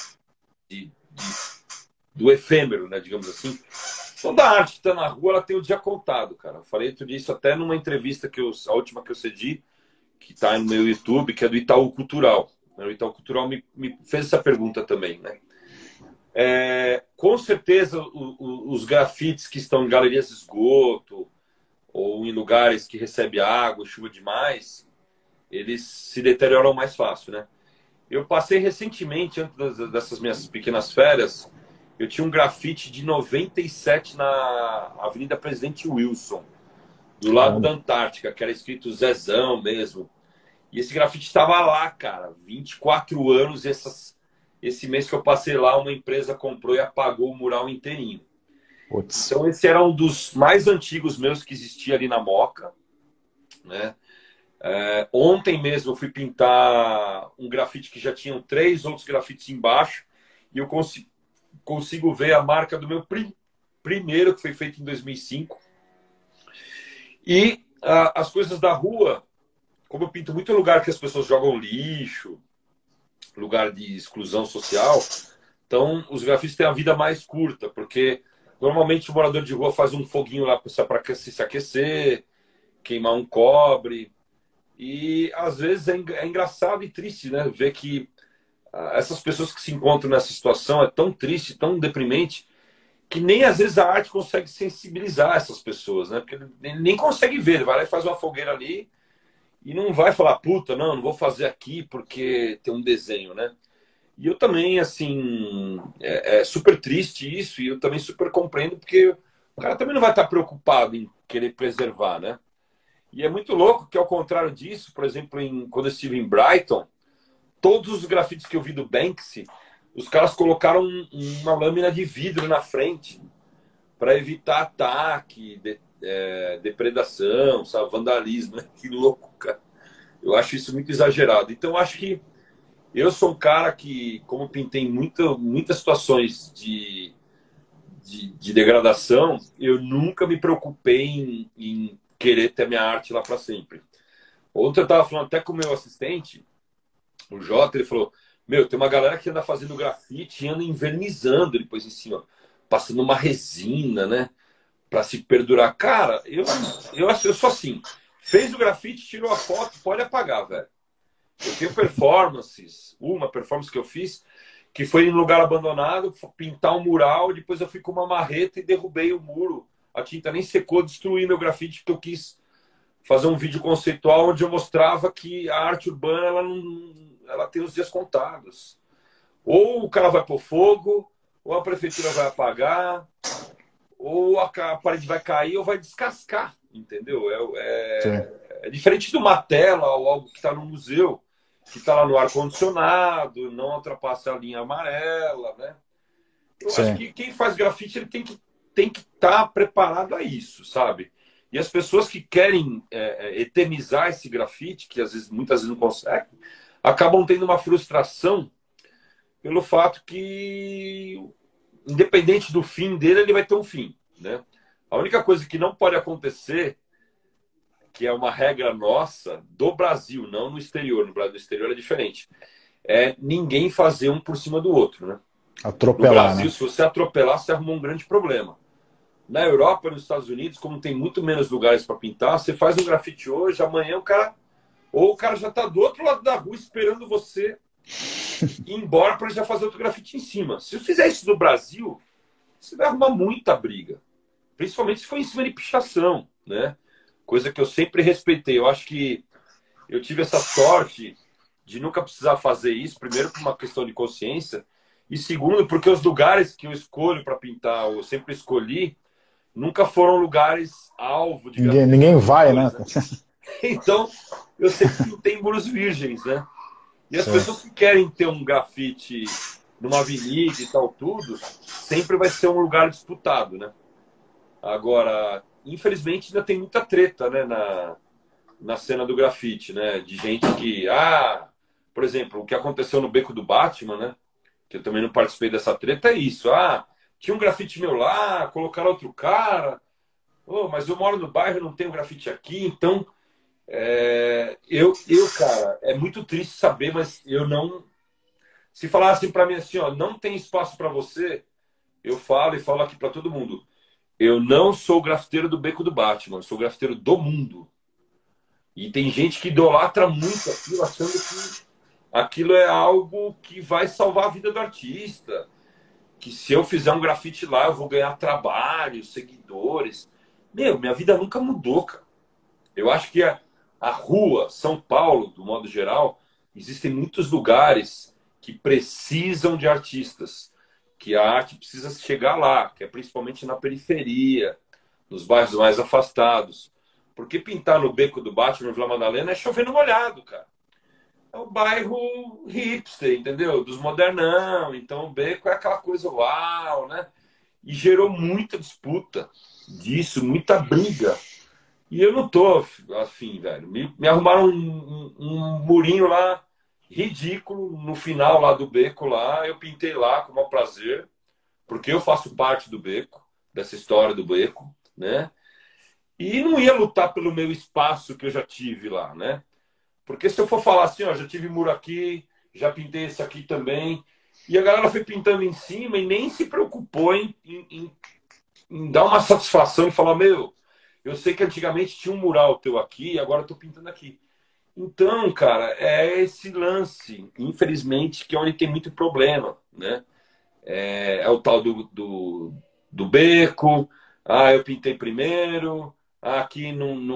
do efêmero, né? Digamos assim. Toda arte que está na rua, ela tem o dia contado, cara. Eu falei tudo isso até numa entrevista a última que eu cedi, que está no meu YouTube, que é do Itaú Cultural. O Itaú Cultural me fez essa pergunta também, né? Com certeza, os grafites que estão em galerias de esgoto ou em lugares que recebe água, chuva demais, eles se deterioram mais fácil, né? Eu passei recentemente, antes dessas minhas pequenas férias, eu tinha um grafite de 97 na Avenida Presidente Wilson, do lado da Antártica, que era escrito Zezão mesmo. E esse grafite estava lá, cara, 24 anos. Esse mês que eu passei lá, uma empresa comprou e apagou o mural inteirinho. Putz. Então esse era um dos mais antigos meus que existia ali na Moca, né? Ontem mesmo eu fui pintar um grafite que já tinham 3 outros grafites embaixo e eu consigo ver a marca do meu primeiro, que foi feito em 2005. E as coisas da rua, como eu pinto muito lugar que as pessoas jogam lixo, lugar de exclusão social, então os grafites têm a vida mais curta, porque normalmente o morador de rua faz um foguinho lá para se aquecer, queimar um cobre. E às vezes é engraçado e triste, né? Ver que essas pessoas que se encontram nessa situação é tão triste, tão deprimente, que nem às vezes a arte consegue sensibilizar essas pessoas, né? Porque ele nem consegue ver, ele vai lá e faz uma fogueira ali e não vai falar, puta, não vou fazer aqui porque tem um desenho, né? E eu também, assim, é super triste isso, e eu também super compreendo, porque o cara também não vai estar preocupado em querer preservar, né? E é muito louco que, ao contrário disso, por exemplo, quando eu estive em Brighton, todos os grafites que eu vi do Banksy, os caras colocaram uma lâmina de vidro na frente para evitar ataque, depredação, sabe, vandalismo. Né? Que louco, cara. Eu acho isso muito exagerado. Então, eu acho que eu sou um cara que, como pintei muitas situações de degradação, eu nunca me preocupei em querer ter minha arte lá para sempre. Ontem eu estava falando até com o meu assistente, o Jota, ele falou, meu, tem uma galera que anda fazendo grafite e anda invernizando depois em cima, passando uma resina, né, para se perdurar. Cara, eu sou assim, fez o grafite, tirou a foto, pode apagar, velho. Eu tenho uma performance que eu fiz, que foi em lugar abandonado, pintar um mural, depois eu fui com uma marreta e derrubei o muro. A tinta nem secou, destruí meu grafite, porque eu quis fazer um vídeo conceitual onde eu mostrava que a arte urbana ela tem os dias contados. Ou o cara vai pôr fogo, ou a prefeitura vai apagar, ou a parede vai cair ou vai descascar, entendeu? É diferente de uma tela ou algo que está no museu, que está lá no ar-condicionado, não ultrapassa a linha amarela, né? Eu acho que quem faz grafite ele tem que estar preparado a isso, sabe? E as pessoas que querem eternizar esse grafite, que muitas vezes não conseguem, acabam tendo uma frustração pelo fato que, independente do fim dele, ele vai ter um fim, né? A única coisa que não pode acontecer que é uma regra nossa do Brasil, não no exterior. No Brasil, no exterior é diferente. É ninguém fazer um por cima do outro, né? No Atropelar, Brasil, né? se você atropelar, você arruma um grande problema. Na Europa, nos Estados Unidos, como tem muito menos lugares para pintar, você faz um grafite hoje, amanhã o cara... Ou o cara já está do outro lado da rua esperando você ir embora para já fazer outro grafite em cima. Se eu fizer isso no Brasil, você vai arrumar muita briga. Principalmente se for em cima de pichação, né? Coisa que eu sempre respeitei. Eu acho que eu tive essa sorte de nunca precisar fazer isso. Primeiro, por uma questão de consciência. E segundo, porque os lugares que eu escolho para pintar, eu sempre escolhi, nunca foram lugares alvo de Ninguém vai, né? né? Então, eu sempre pintei em muros virgens, né? E as Sim. pessoas que querem ter um grafite numa avenida e tal, tudo, sempre vai ser um lugar disputado, né? Agora, infelizmente, ainda tem muita treta, né, na cena do grafite, né? De gente que... por exemplo, o que aconteceu no Beco do Batman, né? Que eu também não participei dessa treta, é isso. Tinha um grafite meu lá, colocaram outro cara. Mas eu moro no bairro, não tenho grafite aqui, então... cara, é muito triste saber, mas eu não... Se falassem para mim assim, ó, não tem espaço para você, eu falo e falo aqui para todo mundo. Eu não sou grafiteiro do Beco do Batman, eu sou grafiteiro do mundo. E tem gente que idolatra muito aquilo, achando que aquilo é algo que vai salvar a vida do artista. Que se eu fizer um grafite lá, eu vou ganhar trabalho, seguidores. Minha vida nunca mudou, cara. Eu acho que a rua, São Paulo, do modo geral, existem muitos lugares que precisam de artistas, que a arte precisa chegar lá, que é principalmente na periferia, nos bairros mais afastados. Porque pintar no Beco do Batman, Vila Madalena, é chovendo molhado, cara. É o bairro hipster, entendeu? Dos modernão. Então o Beco é aquela coisa uau, né? E gerou muita disputa disso, muita briga. E eu não tô afim, velho. Me arrumaram um murinho lá ridículo no final lá do Beco lá. Eu pintei lá com o maior prazer, porque eu faço parte do Beco, dessa história do Beco, né? E não ia lutar pelo meu espaço que eu já tive lá, né? Porque se eu for falar assim, ó, já tive muro aqui, já pintei esse aqui também, e a galera foi pintando em cima e nem se preocupou em dar uma satisfação e falar, meu, eu sei que antigamente tinha um mural teu aqui, agora eu tô pintando aqui. Então, cara, é esse lance, infelizmente, que é onde tem muito problema, né? É o tal do beco, eu pintei primeiro, aqui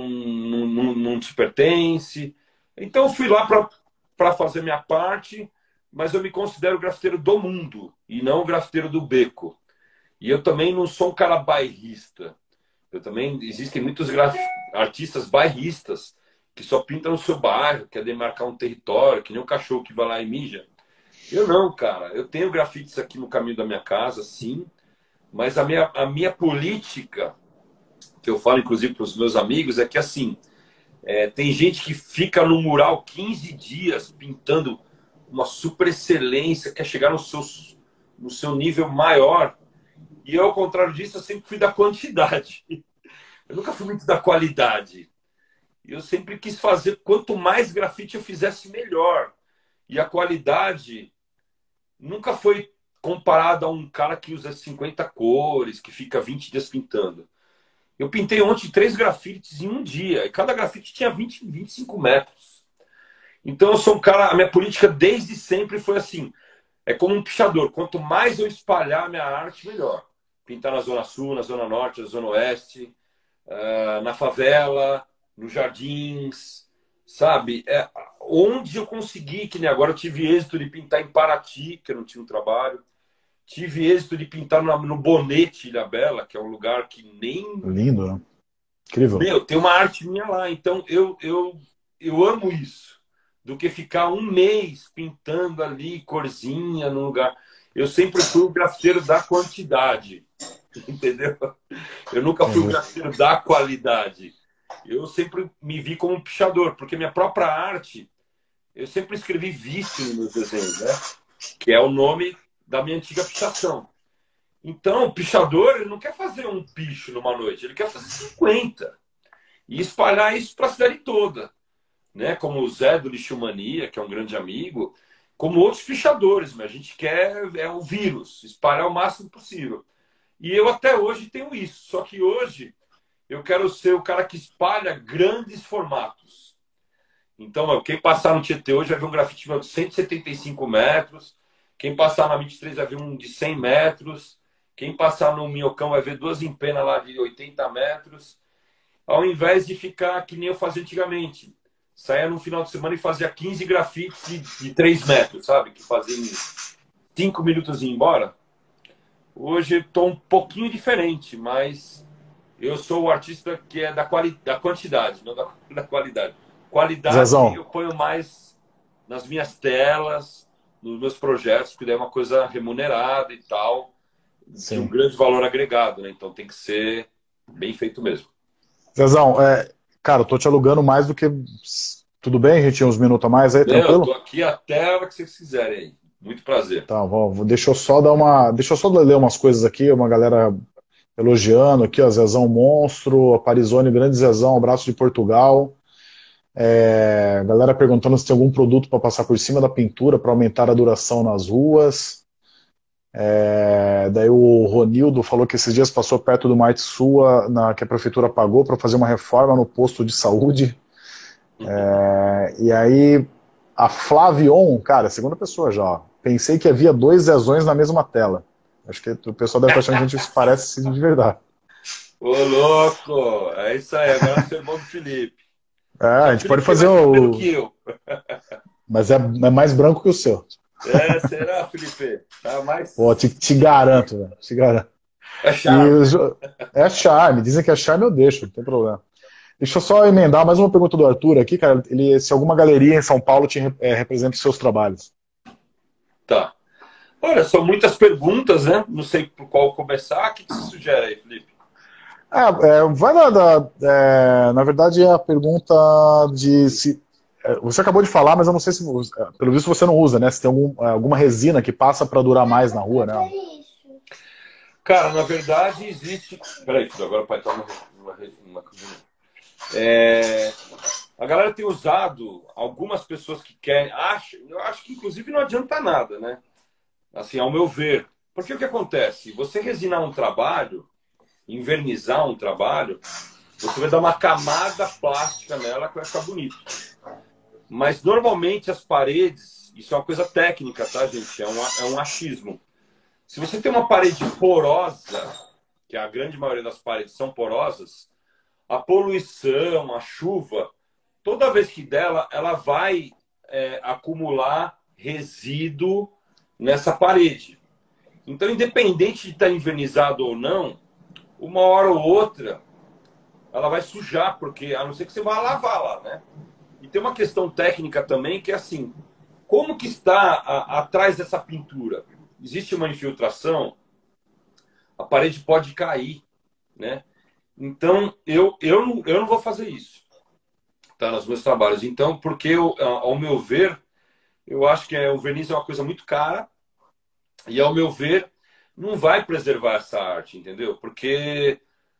não te pertence. Então eu fui lá para fazer minha parte, mas eu me considero grafiteiro do mundo e não grafiteiro do beco. E eu também não sou um cara bairrista. Existem muitos artistas bairristas que só pintam no seu bairro, quer demarcar um território, que nem um cachorro que vai lá e mija. Eu não, cara. Eu tenho grafites aqui no caminho da minha casa, sim, mas a minha política, que eu falo inclusive para os meus amigos, é que assim, tem gente que fica no mural 15 dias pintando uma super excelência, quer chegar no seu nível maior. E eu, ao contrário disso, eu sempre fui da quantidade. Eu nunca fui muito da qualidade. Eu sempre quis fazer, quanto mais grafite eu fizesse, melhor. E a qualidade nunca foi comparada a um cara que usa 50 cores, que fica 20 dias pintando. Eu pintei ontem 3 grafites em um dia. E cada grafite tinha 25 metros. Então eu sou um cara... A minha política desde sempre foi assim. É como um pichador. Quanto mais eu espalhar a minha arte, melhor. Pintar na Zona Sul, na Zona Norte, na Zona Oeste, na favela, nos jardins, sabe? Onde eu consegui, que nem agora eu tive êxito de pintar em Paraty, que eu não tinha um trabalho. Tive êxito de pintar no Bonete, Ilhabela, que é um lugar que nem... Lindo, né? Incrível. Meu, tem uma arte minha lá. Então eu amo isso. Do que ficar um mês pintando ali, corzinha no lugar. Eu sempre fui o grafiteiro da quantidade. Entendeu? Eu nunca fui o grafiteiro da qualidade. Eu sempre me vi como um pichador, porque minha própria arte, eu sempre escrevi vício nos meus desenhos, né? Que é o nome da minha antiga pichação. Então, o pichador, ele não quer fazer um picho numa noite, ele quer fazer 50. e espalhar isso para a cidade toda, né? Como o Zé do Lixo Mania, que é um grande amigo, como outros pichadores, mas a gente quer o vírus, espalhar o máximo possível. E eu até hoje tenho isso, só que hoje eu quero ser o cara que espalha grandes formatos. Então, quem passar no Tietê hoje vai ver um grafite de 175 metros, quem passar na 23 vai ver um de 100 metros, quem passar no Minhocão vai ver duas empenas lá de 80 metros, ao invés de ficar que nem eu fazia antigamente. Saía no final de semana e fazia 15 grafites de 3 metros, sabe? Que fazia em 5 minutos e ia embora. Hoje estou um pouquinho diferente, mas eu sou o artista que é da quantidade, não da qualidade. Qualidade Zezão, eu ponho mais nas minhas telas, nos meus projetos, porque daí é uma coisa remunerada e tal, de um sim. grande valor agregado, né? Então tem que ser bem feito mesmo. Zezão, cara, eu tô te alugando mais do que. Tudo bem? A gente tinha uns minutos a mais aí, Eu tô tranquilo? aqui até a hora que vocês quiserem aí. Muito prazer. Tá, deixa eu só dar uma. Deixa eu só ler umas coisas aqui, uma galera elogiando aqui, ó, Zezão Monstro, a Parizone, grande Zezão, abraço de Portugal. Galera perguntando se tem algum produto para passar por cima da pintura para aumentar a duração nas ruas. Daí o Ronildo falou que esses dias passou perto de uma arte sua que a prefeitura pagou para fazer uma reforma no posto de saúde. E aí a Flavion, cara, segunda pessoa já, ó, pensei que havia dois Zezões na mesma tela. Acho que o pessoal deve estar achando que a gente parece de verdade. Ô, louco! É isso aí, agora é o irmão do Felipe. A Só que o gente pode Felipe tem fazer mais cabelo o. que eu. Mas é mais branco que o seu. Será, Felipe? Tá Pô, mais. te garanto, velho. Te garanto. É E charme, né? é charme, dizem que é charme, eu deixo, não tem problema. Deixa eu só emendar mais uma pergunta do Arthur aqui, cara. Se alguma galeria em São Paulo representa os seus trabalhos. Tá. Olha, são muitas perguntas, né? Não sei por qual começar. O que você sugere aí, Felipe? Vai na verdade, é a pergunta de se. Você acabou de falar, mas eu não sei se. Pelo visto você não usa, né? Se tem alguma resina que passa para durar mais na rua, né? Cara, na verdade, existe. Peraí, filho, agora o pai tá numa cozinha. A galera tem usado, algumas pessoas que querem. Eu acho que inclusive não adianta nada, né? Assim, ao meu ver. Porque o que acontece? Você resinar um trabalho, invernizar um trabalho, você vai dar uma camada plástica nela que vai ficar bonito. Mas normalmente as paredes, isso é uma coisa técnica, tá, gente? É um achismo. Se você tem uma parede porosa, que a grande maioria das paredes são porosas, a poluição, a chuva, toda vez que dela, ela vai acumular resíduo nessa parede. Então, independente de estar invernizado ou não, uma hora ou outra, ela vai sujar, porque a não ser que você vá lavar lá, né? E tem uma questão técnica também, que é assim, como que está atrás dessa pintura? Existe uma infiltração, a parede pode cair, né? Então, eu não vou fazer isso, tá, nos meus trabalhos. Então, porque, ao meu ver, eu acho que o verniz é uma coisa muito cara e, ao meu ver, não vai preservar essa arte, entendeu? Porque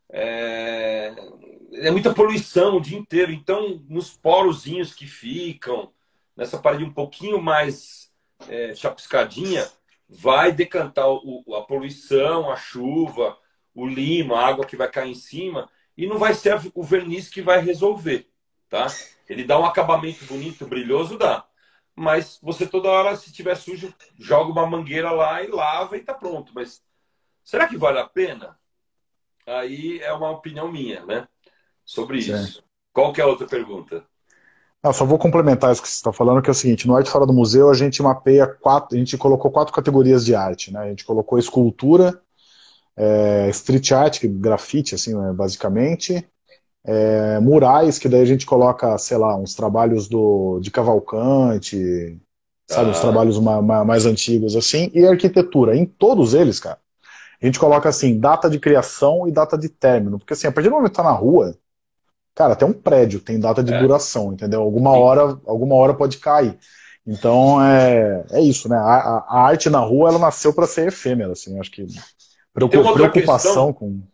é muita poluição o dia inteiro. Então, nos porozinhos que ficam, nessa parede um pouquinho mais chapiscadinha, vai decantar a poluição, a chuva, o limo, a água que vai cair em cima, e não vai ser o verniz que vai resolver, tá? Ele dá um acabamento bonito, brilhoso, dá. Mas você toda hora, se tiver sujo, joga uma mangueira lá e lava e tá pronto. Mas será que vale a pena? Aí é uma opinião minha, né? Sobre Sim. isso. Qual que é a outra pergunta? Só vou complementar isso que você está falando, que é o seguinte, no Arte Fora do Museu a gente mapeia a gente colocou 4 categorias de arte, né? A gente colocou escultura, street art, grafite, assim, né, basicamente, murais, que daí a gente coloca, sei lá, uns trabalhos de Cavalcante, sabe, uns Tá. trabalhos mais antigos, assim, e arquitetura. Em todos eles, cara, a gente coloca, assim, data de criação e data de término, porque, assim, a partir do momento que tá na rua, cara, até um prédio tem data de É. duração, entendeu? Sim. Alguma hora pode cair. Então, é isso, né? A arte na rua, ela nasceu para ser efêmera, assim, acho que E tem uma outra preocupação questão. com...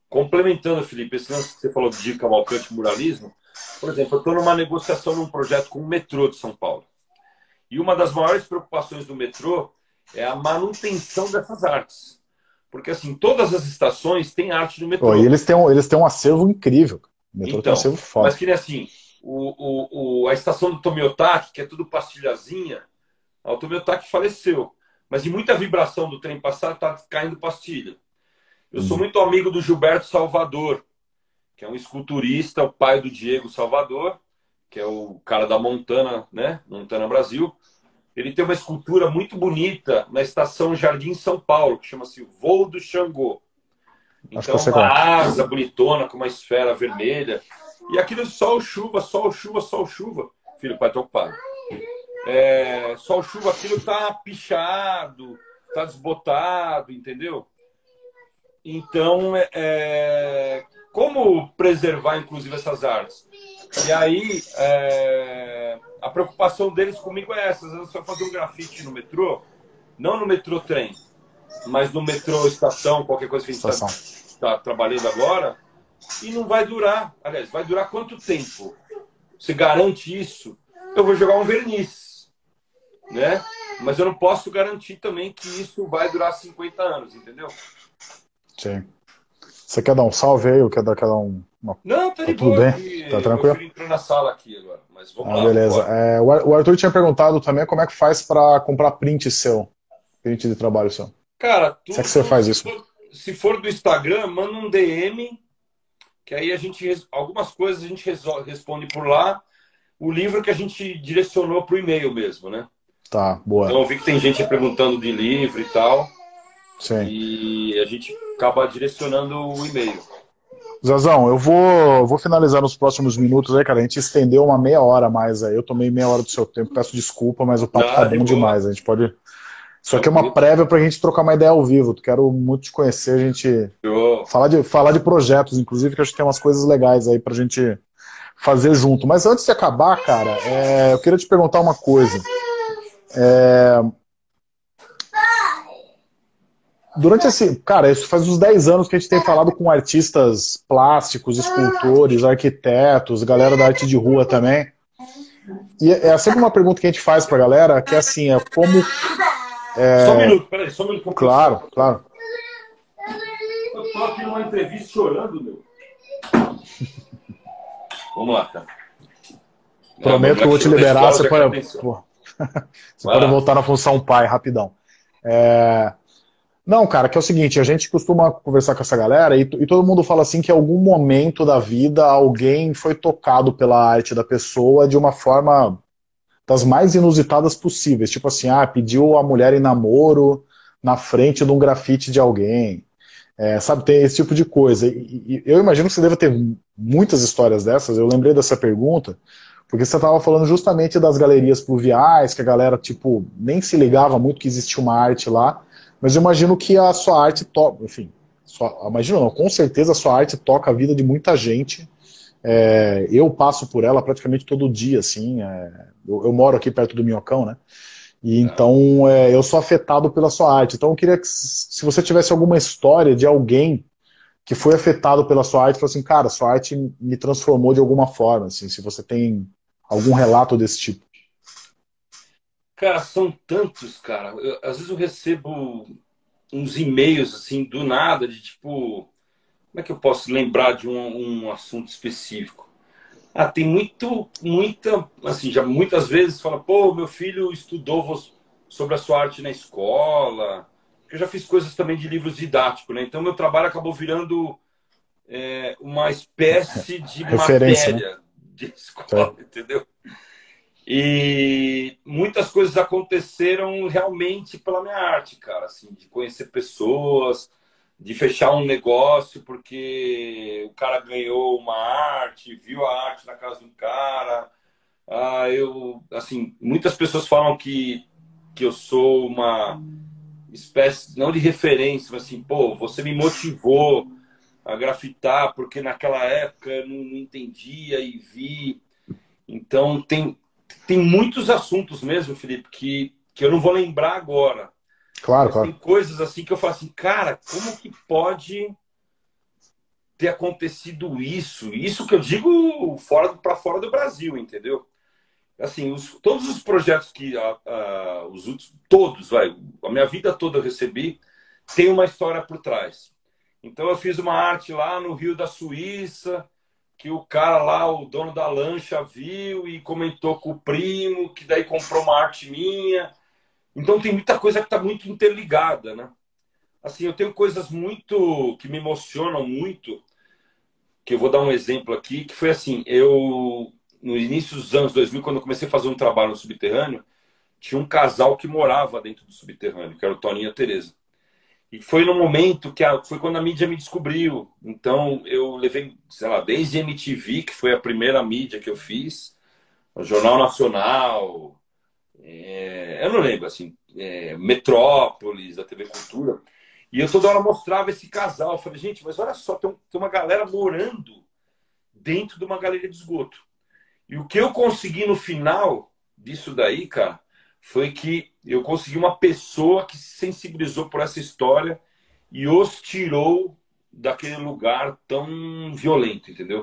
complementando, Felipe, esse lance que você falou de Cavalcante muralismo, por exemplo, eu estou numa negociação num projeto com o metrô de São Paulo. E uma das maiores preocupações do metrô é a manutenção dessas artes. Porque, assim, todas as estações têm arte no Pô, e metrô. eles têm um acervo incrível. O metrô tem um Então, acervo mas foda. que nem assim, a estação do Tomiotaki, que é tudo pastilhazinha, o Tomiotaki faleceu. Mas de muita vibração do trem passar, tá caindo pastilha. Eu sou muito amigo do Gilberto Salvador, que é um esculturista, o pai do Diego Salvador, que é o cara da Montana, né? Montana Brasil. Ele tem uma escultura muito bonita na estação Jardim São Paulo, que chama-se Voo do Xangô. Acho que eu Então, sei uma qual é. asa bonitona com uma esfera vermelha. E aquilo sol, chuva, sol, chuva, sol, chuva. Filho, pai, tô ocupado. Sol, chuva, aquilo tá pichado, tá desbotado, entendeu? Então, como preservar, inclusive, essas artes? E aí, a preocupação deles comigo é essa. Às vezes você vai fazer um grafite no metrô, não no metrô trem, mas no metrô estação, qualquer coisa que a gente Estação. está trabalhando agora, e não vai durar. Aliás, vai durar quanto tempo? Você garante isso? Eu vou jogar um verniz, né? Mas eu não posso garantir também que isso vai durar 50 anos, entendeu? Sim. Você quer dar um salve aí? Ou quer dar um... Não, tá Tá de tudo boa bem? aqui. Tá Meu tranquilo? filho entrou na sala aqui agora. Mas vamos lá, vamos Beleza. embora. O Arthur tinha perguntado também como é que faz para comprar print seu. Print de trabalho seu. Cara, Se é que você tudo, faz isso. se for do Instagram, manda um DM, que aí algumas coisas a gente responde por lá. O livro que a gente direcionou para o e-mail mesmo, né? Tá, boa. Então eu vi que tem gente perguntando de livro e tal. Sim. E a gente acaba direcionando o e-mail. Zazão, eu vou finalizar nos próximos minutos aí, cara. A gente estendeu uma meia hora a mais aí. Eu tomei meia hora do seu tempo, peço desculpa, mas o papo tá De bom boa. demais. A gente pode. Isso aqui é uma prévia pra gente trocar uma ideia ao vivo. Quero muito te conhecer, a gente falar de projetos, inclusive, que acho que tem umas coisas legais aí pra gente fazer junto. Mas antes de acabar, cara, eu queria te perguntar uma coisa. Durante cara, isso faz uns 10 anos que a gente tem falado com artistas plásticos, escultores, arquitetos, galera da arte de rua também. E é sempre uma pergunta que a gente faz pra galera, que é assim, como... Só um minuto, peraí, só um minuto. Claro, claro. Eu tô aqui numa entrevista chorando, meu. Vamos lá, cara. Prometo que eu vou te liberar, você pode voltar na função pai, rapidão. Não, cara, que é o seguinte, a gente costuma conversar com essa galera e todo mundo fala assim que em algum momento da vida alguém foi tocado pela arte da pessoa de uma forma das mais inusitadas possíveis. Tipo assim, pediu a mulher em namoro na frente de um grafite de alguém. Sabe, tem esse tipo de coisa. E eu imagino que você deva ter muitas histórias dessas. Eu lembrei dessa pergunta porque você estava falando justamente das galerias pluviais, que a galera, tipo, nem se ligava muito que existia uma arte lá. Mas eu imagino que a sua arte toca, enfim, imagino não, com certeza a sua arte toca a vida de muita gente. Eu passo por ela praticamente todo dia, assim. Eu moro aqui perto do Minhocão, né? E então eu sou afetado pela sua arte. Então eu queria que, se você tivesse alguma história de alguém que foi afetado pela sua arte, falou assim, cara, sua arte me transformou de alguma forma, assim, se você tem algum relato desse tipo. Cara, são tantos, cara. Às vezes eu recebo uns e-mails, assim, do nada, de tipo... Como é que eu posso lembrar de um assunto específico? Tem muita... Assim, já muitas vezes fala, pô, meu filho estudou sobre a sua arte na escola. Eu já fiz coisas também de livros didáticos, né? Então, meu trabalho acabou virando uma espécie de Referência, matéria, né? de escola, entendeu? E muitas coisas aconteceram realmente pela minha arte, cara, assim, de conhecer pessoas, de fechar um negócio porque o cara ganhou uma arte, viu a arte na casa do cara. Assim, muitas pessoas falam que eu sou uma espécie, não de referência, mas assim, pô, você me motivou a grafitar porque naquela época eu não entendia e vi. Então, tem muitos assuntos mesmo, Felipe, que eu não vou lembrar agora. Claro, Mas claro. tem coisas assim que eu falo assim, cara, como que pode ter acontecido isso que eu digo para fora do Brasil, entendeu? Assim, todos os projetos que os últimos, todos, a minha vida toda eu recebi, tem uma história por trás. Então eu fiz uma arte lá no Rio da Suíça, que o cara lá, o dono da lancha, viu e comentou com o primo, que daí comprou uma arte minha. Então tem muita coisa que está muito interligada, né? Assim, eu tenho coisas muito que me emocionam muito, que eu vou dar um exemplo aqui, que foi assim, no início dos anos 2000, quando eu comecei a fazer um trabalho no subterrâneo, tinha um casal que morava dentro do subterrâneo, que era o Toninho e a Tereza. E foi no momento que foi quando a mídia me descobriu. Então eu levei, sei lá, desde MTV, que foi a primeira mídia que eu fiz, o Jornal Nacional, eu não lembro, assim, Metrópolis, a TV Cultura. E eu toda hora mostrava esse casal. Eu falei, gente, mas olha só, tem uma galera morando dentro de uma galeria de esgoto. E o que eu consegui no final disso daí, cara, foi que eu consegui uma pessoa que se sensibilizou por essa história e os tirou daquele lugar tão violento, entendeu?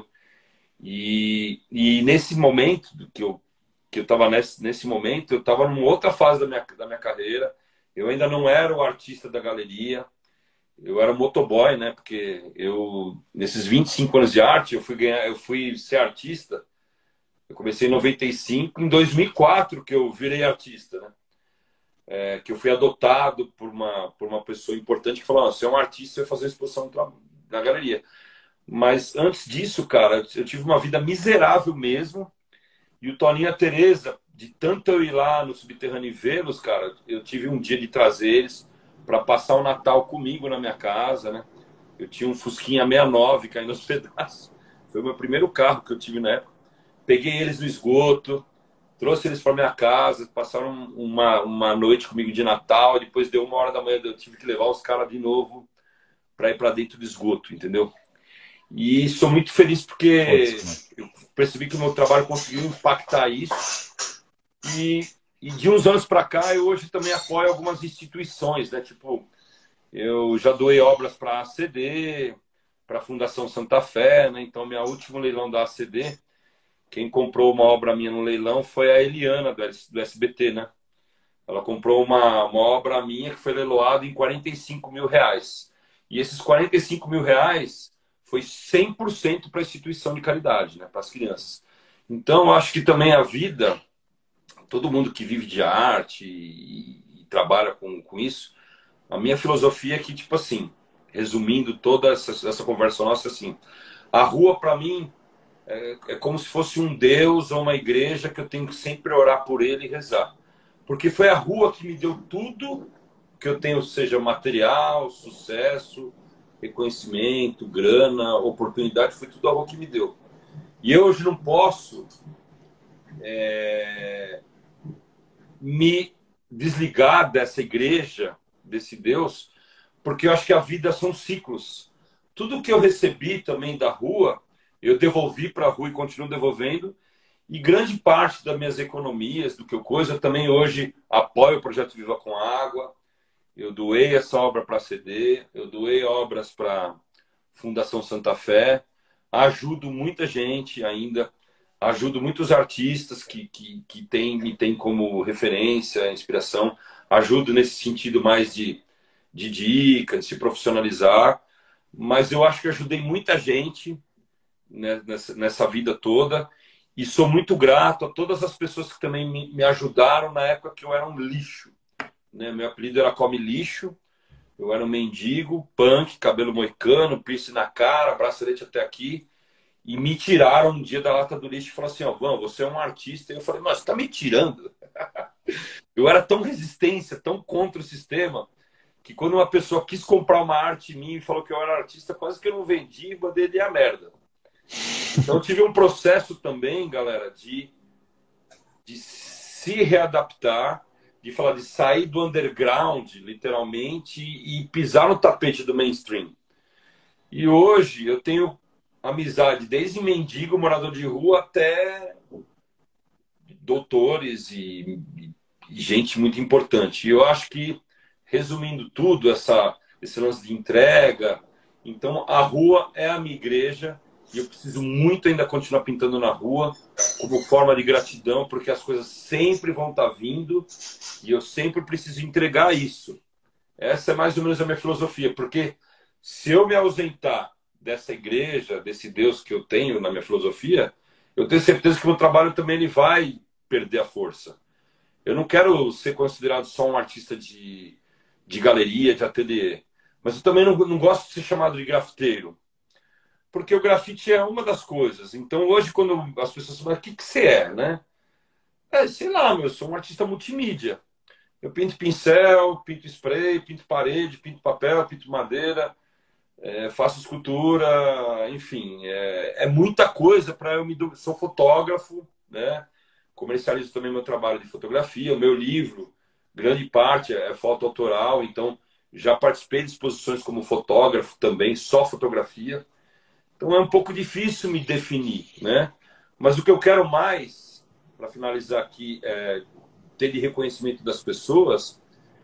E nesse momento que eu estava nesse momento, eu estava numa outra fase da minha carreira. Eu ainda não era o artista da galeria, eu era motoboy, né? Porque nesses 25 anos de arte, eu fui ser artista. Eu comecei em 95, em 2004 que eu virei artista, né? Que eu fui adotado por uma pessoa importante que falou: você é um artista, você vai fazer exposição na galeria. Mas antes disso, cara, eu tive uma vida miserável mesmo. E o Toninho e a Tereza, de tanto eu ir lá no subterrâneo e vê-los, cara, eu tive um dia de trazer eles para passar o Natal comigo na minha casa, né? Eu tinha um Fusquinha 69 caindo aos pedaços. Foi o meu primeiro carro que eu tive na época. Peguei eles no esgoto, trouxe eles para minha casa, passaram uma noite comigo de Natal. Depois deu 1 hora da manhã, eu tive que levar os caras de novo para ir para dentro do esgoto, entendeu? E sou muito feliz porque eu percebi que o meu trabalho conseguiu impactar isso. E de uns anos para cá, eu hoje também apoio algumas instituições, né? Tipo, eu já doei obras para a ACD, para a Fundação Santa Fé, né? Então, meu último leilão da ACD, quem comprou uma obra minha no leilão foi a Eliana, do SBT, né? Ela comprou uma obra minha que foi leiloada em R$ 45.000. E esses R$ 45.000 foi 100% para a instituição de caridade, né? Para as crianças. Então, eu acho que também a vida, todo mundo que vive de arte e trabalha com isso, a minha filosofia é que, tipo assim, resumindo toda essa conversa nossa, assim, a rua, para mim, é como se fosse um Deus ou uma igreja que eu tenho que sempre orar por ele e rezar. Porque foi a rua que me deu tudo que eu tenho, seja material, sucesso, reconhecimento, grana, oportunidade, foi tudo a rua que me deu. E eu hoje não posso me desligar dessa igreja, desse Deus, porque eu acho que a vida são ciclos. Tudo que eu recebi também da rua, eu devolvi para a rua e continuo devolvendo. E grande parte das minhas economias, do que eu eu também hoje apoio o projeto Viva com Água. Eu doei essa obra para a CD, eu doei obras para a Fundação Santa Fé, ajudo muita gente ainda, ajudo muitos artistas que me têm como referência, inspiração, ajudo nesse sentido mais de dica, de se profissionalizar, mas eu acho que ajudei muita gente, né, nessa vida toda. E sou muito grato a todas as pessoas que também me ajudaram na época que eu era um lixo, né? Meu apelido era Come Lixo. Eu era um mendigo, punk, cabelo moicano, piercing na cara, bracelete até aqui. E me tiraram um dia da lata do lixo e falaram assim: ó, Van, você é um artista. E eu falei: nossa, você tá me tirando? Eu era tão resistência, tão contra o sistema, que quando uma pessoa quis comprar uma arte minha e falou que eu era artista, quase que eu não vendi e mandei ele a merda. Então eu tive um processo também, galera, de se readaptar, de falar de sair do underground, literalmente, e pisar no tapete do mainstream. E hoje eu tenho amizade desde mendigo, morador de rua, até doutores e gente muito importante. E eu acho que, resumindo tudo, esse lance de entrega, Então, a rua é a minha igreja e eu preciso muito ainda continuar pintando na rua como forma de gratidão, porque as coisas sempre vão estar vindo e eu sempre preciso entregar isso. Essa é mais ou menos a minha filosofia, porque se eu me ausentar dessa igreja, desse Deus que eu tenho na minha filosofia, eu tenho certeza que o meu trabalho também ele vai perder a força. Eu não quero ser considerado só um artista de galeria, de ateliê, mas eu também não gosto de ser chamado de grafiteiro, porque o grafite é uma das coisas. Então hoje, quando as pessoas falam, o que você é, né? Sei lá, eu sou um artista multimídia. Eu pinto pincel, pinto spray, pinto parede, pinto papel, pinto madeira, faço escultura, enfim, é muita coisa para eu me. Sou fotógrafo, né? Comercializo também meu trabalho de fotografia, o meu livro, grande parte é foto autoral, então já participei de exposições como fotógrafo também, só fotografia. Então é um pouco difícil me definir, né? Mas o que eu quero mais, para finalizar aqui, ter de reconhecimento das pessoas,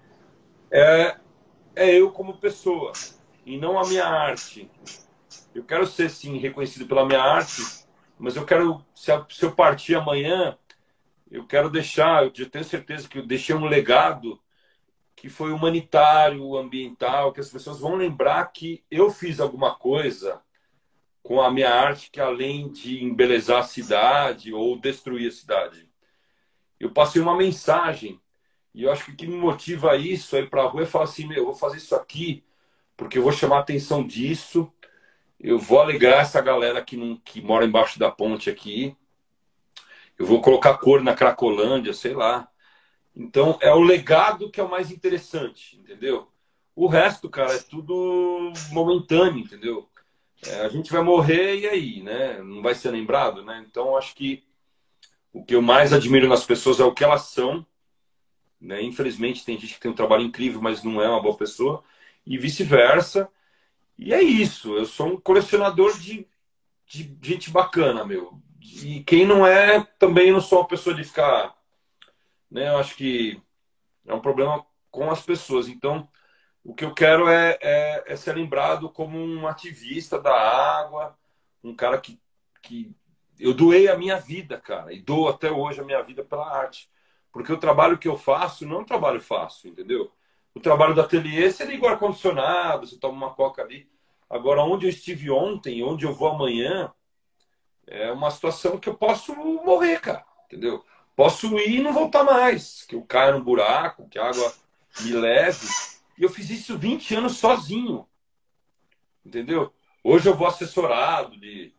é, é eu como pessoa, e não a minha arte. Eu quero ser, sim, reconhecido pela minha arte, mas eu quero, se eu partir amanhã, eu quero deixar, eu tenho certeza que eu deixei um legado que foi humanitário, ambiental, que as pessoas vão lembrar que eu fiz alguma coisa com a minha arte que além de embelezar a cidade ou destruir a cidade. Eu passei uma mensagem e eu acho que o que me motiva a isso, a ir para a rua, é falar assim, meu, eu vou fazer isso aqui porque eu vou chamar a atenção disso, eu vou alegrar essa galera que mora embaixo da ponte aqui, eu vou colocar cor na Cracolândia, sei lá. Então, é o legado que é o mais interessante, entendeu? O resto, cara, é tudo momentâneo, entendeu? A gente vai morrer e aí, né? Não vai ser lembrado, né? Então, acho que o que eu mais admiro nas pessoas é o que elas são, né? Infelizmente, tem gente que tem um trabalho incrível, mas não é uma boa pessoa, e vice-versa. E é isso. Eu sou um colecionador de gente bacana, meu. E quem não é, também não sou uma pessoa de ficar, né? Eu acho que é um problema com as pessoas. Então, o que eu quero é ser lembrado como um ativista da água, um cara que eu doei a minha vida, cara, e dou até hoje a minha vida pela arte. Porque o trabalho que eu faço não é um trabalho fácil, entendeu? O trabalho do ateliê, você liga o ar-condicionado, você toma uma coca ali. Agora, onde eu estive ontem, onde eu vou amanhã, é uma situação que eu posso morrer, cara, entendeu? Posso ir e não voltar mais, que eu caia no buraco, que a água me leve. E eu fiz isso 20 anos sozinho, entendeu? Hoje eu vou assessorado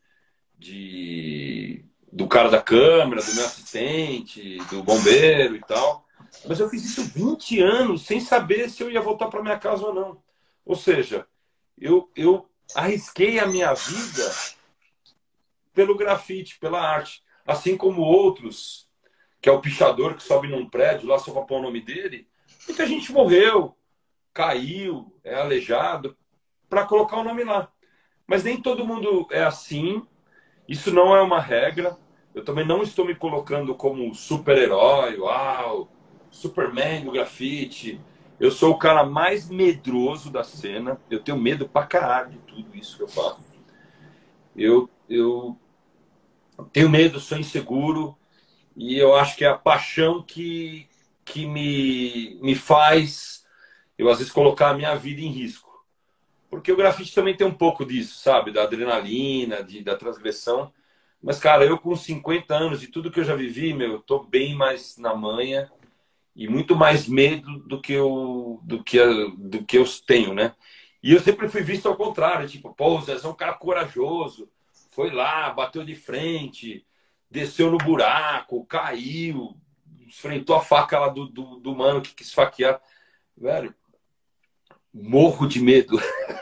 do cara da câmera, do meu assistente, do bombeiro e tal. Mas eu fiz isso 20 anos sem saber se eu ia voltar para minha casa ou não. Ou seja, eu arrisquei a minha vida pelo grafite, pela arte. Assim como outros, que é o pichador que sobe num prédio lá só para pôr o nome dele. Muita gente morreu, caiu, é aleijado, para colocar o nome lá. Mas nem todo mundo é assim. Isso não é uma regra. Eu também não estou me colocando como super-herói, uau, Superman do grafite. Eu sou o cara mais medroso da cena. Eu tenho medo pra caralho de tudo isso que eu faço. Eu tenho medo, sou inseguro. E eu acho que é a paixão que me faz eu, às vezes, colocar a minha vida em risco. Porque o grafite também tem um pouco disso, sabe? Da adrenalina, da transgressão. Mas, cara, eu com 50 anos e tudo que eu já vivi, meu, eu tô bem mais na manha e muito mais medo do que eu tenho, né? E eu sempre fui visto ao contrário, tipo, pô, o Zezé é um cara corajoso, foi lá, bateu de frente, desceu no buraco, caiu, enfrentou a faca lá do mano que quis faquear. Velho, morro de medo.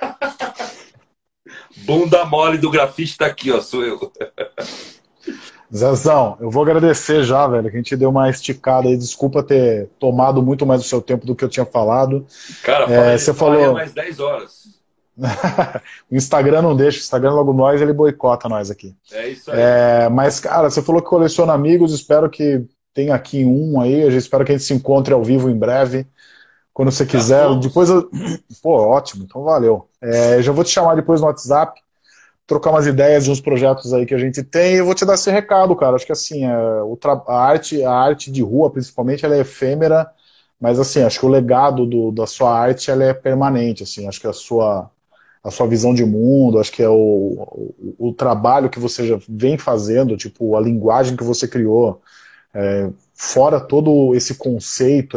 Bunda mole do grafite tá aqui, ó, sou eu. Zezão, eu vou agradecer já, velho, que a gente deu uma esticada aí. Desculpa ter tomado muito mais do seu tempo do que eu tinha falado. Cara, Você falaria falou. mais 10 horas. O Instagram não deixa, o Instagram logo nós, ele boicota nós aqui. É isso aí. Mas, cara, você falou que coleciona amigos, espero que tenha aqui um aí, eu espero que a gente se encontre ao vivo em breve. quando você Já quiser. Depois somos. eu... Pô, ótimo, então valeu. Já vou te chamar depois no WhatsApp, trocar umas ideias de uns projetos aí que a gente tem, e eu vou te dar esse recado, cara. Acho que assim, a arte de rua, principalmente, ela é efêmera, mas assim, acho que o legado da sua arte ela é permanente, assim, acho que a sua visão de mundo, acho que é o trabalho que você já vem fazendo, tipo, a linguagem que você criou, fora todo esse conceito,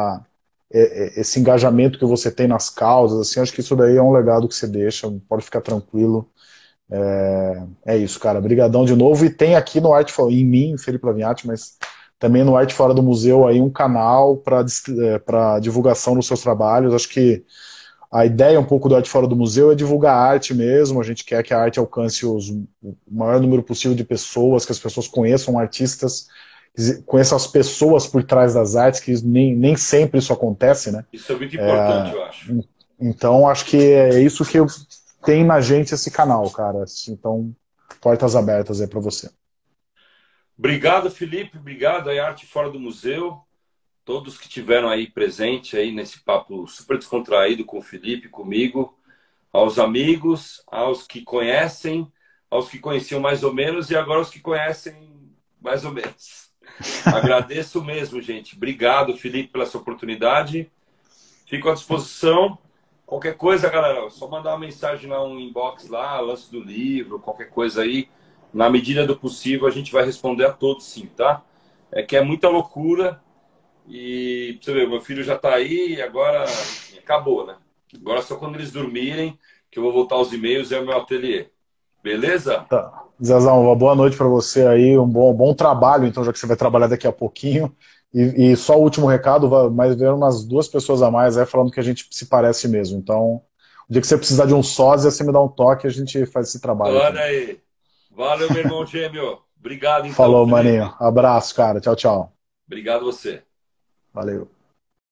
esse engajamento que você tem nas causas, assim, acho que isso daí é um legado que você deixa, pode ficar tranquilo. É isso, cara. Brigadão de novo. E tem aqui no Arte Fora, em mim, Felipe Lavignati, mas também no Arte Fora do Museu aí um canal para divulgação dos seus trabalhos. Acho que a ideia um pouco do Arte Fora do Museu é divulgar a arte mesmo. A gente quer que a arte alcance o maior número possível de pessoas, que as pessoas conheçam artistas, conheçam as pessoas por trás das artes, que nem sempre isso acontece, né? Isso é muito importante, eu acho. Então, acho que é isso que tem na gente esse canal, cara. Então, portas abertas aí para você. Obrigado, Felipe. Obrigado aí, Arte Fora do Museu. Todos que tiveram aí presente aí nesse papo super descontraído com o Felipe, comigo, aos amigos, aos que conhecem, aos que conheciam mais ou menos e agora os que conhecem mais ou menos. Agradeço mesmo, gente. Obrigado, Felipe, pela sua oportunidade. Fico à disposição. Qualquer coisa, galera, é só mandar uma mensagem lá, um inbox lá, lance do livro, qualquer coisa aí. Na medida do possível, a gente vai responder a todos sim, tá? É que é muita loucura. E você vê, meu filho já tá aí e agora, enfim, acabou, né? Agora só quando eles dormirem que eu vou voltar aos e-mails e é o meu ateliê. Beleza? Tá. Zezão, uma boa noite para você aí, um bom trabalho, então, já que você vai trabalhar daqui a pouquinho. E só o último recado, mas ver umas duas pessoas a mais aí falando que a gente se parece mesmo. Então, o dia que você precisar de um sósia, você me dá um toque e a gente faz esse trabalho Olha também. aí. Valeu, meu irmão gêmeo. Obrigado então, Falou, maninho. Felipe. Abraço, cara. Tchau, tchau. Obrigado você. Valeu.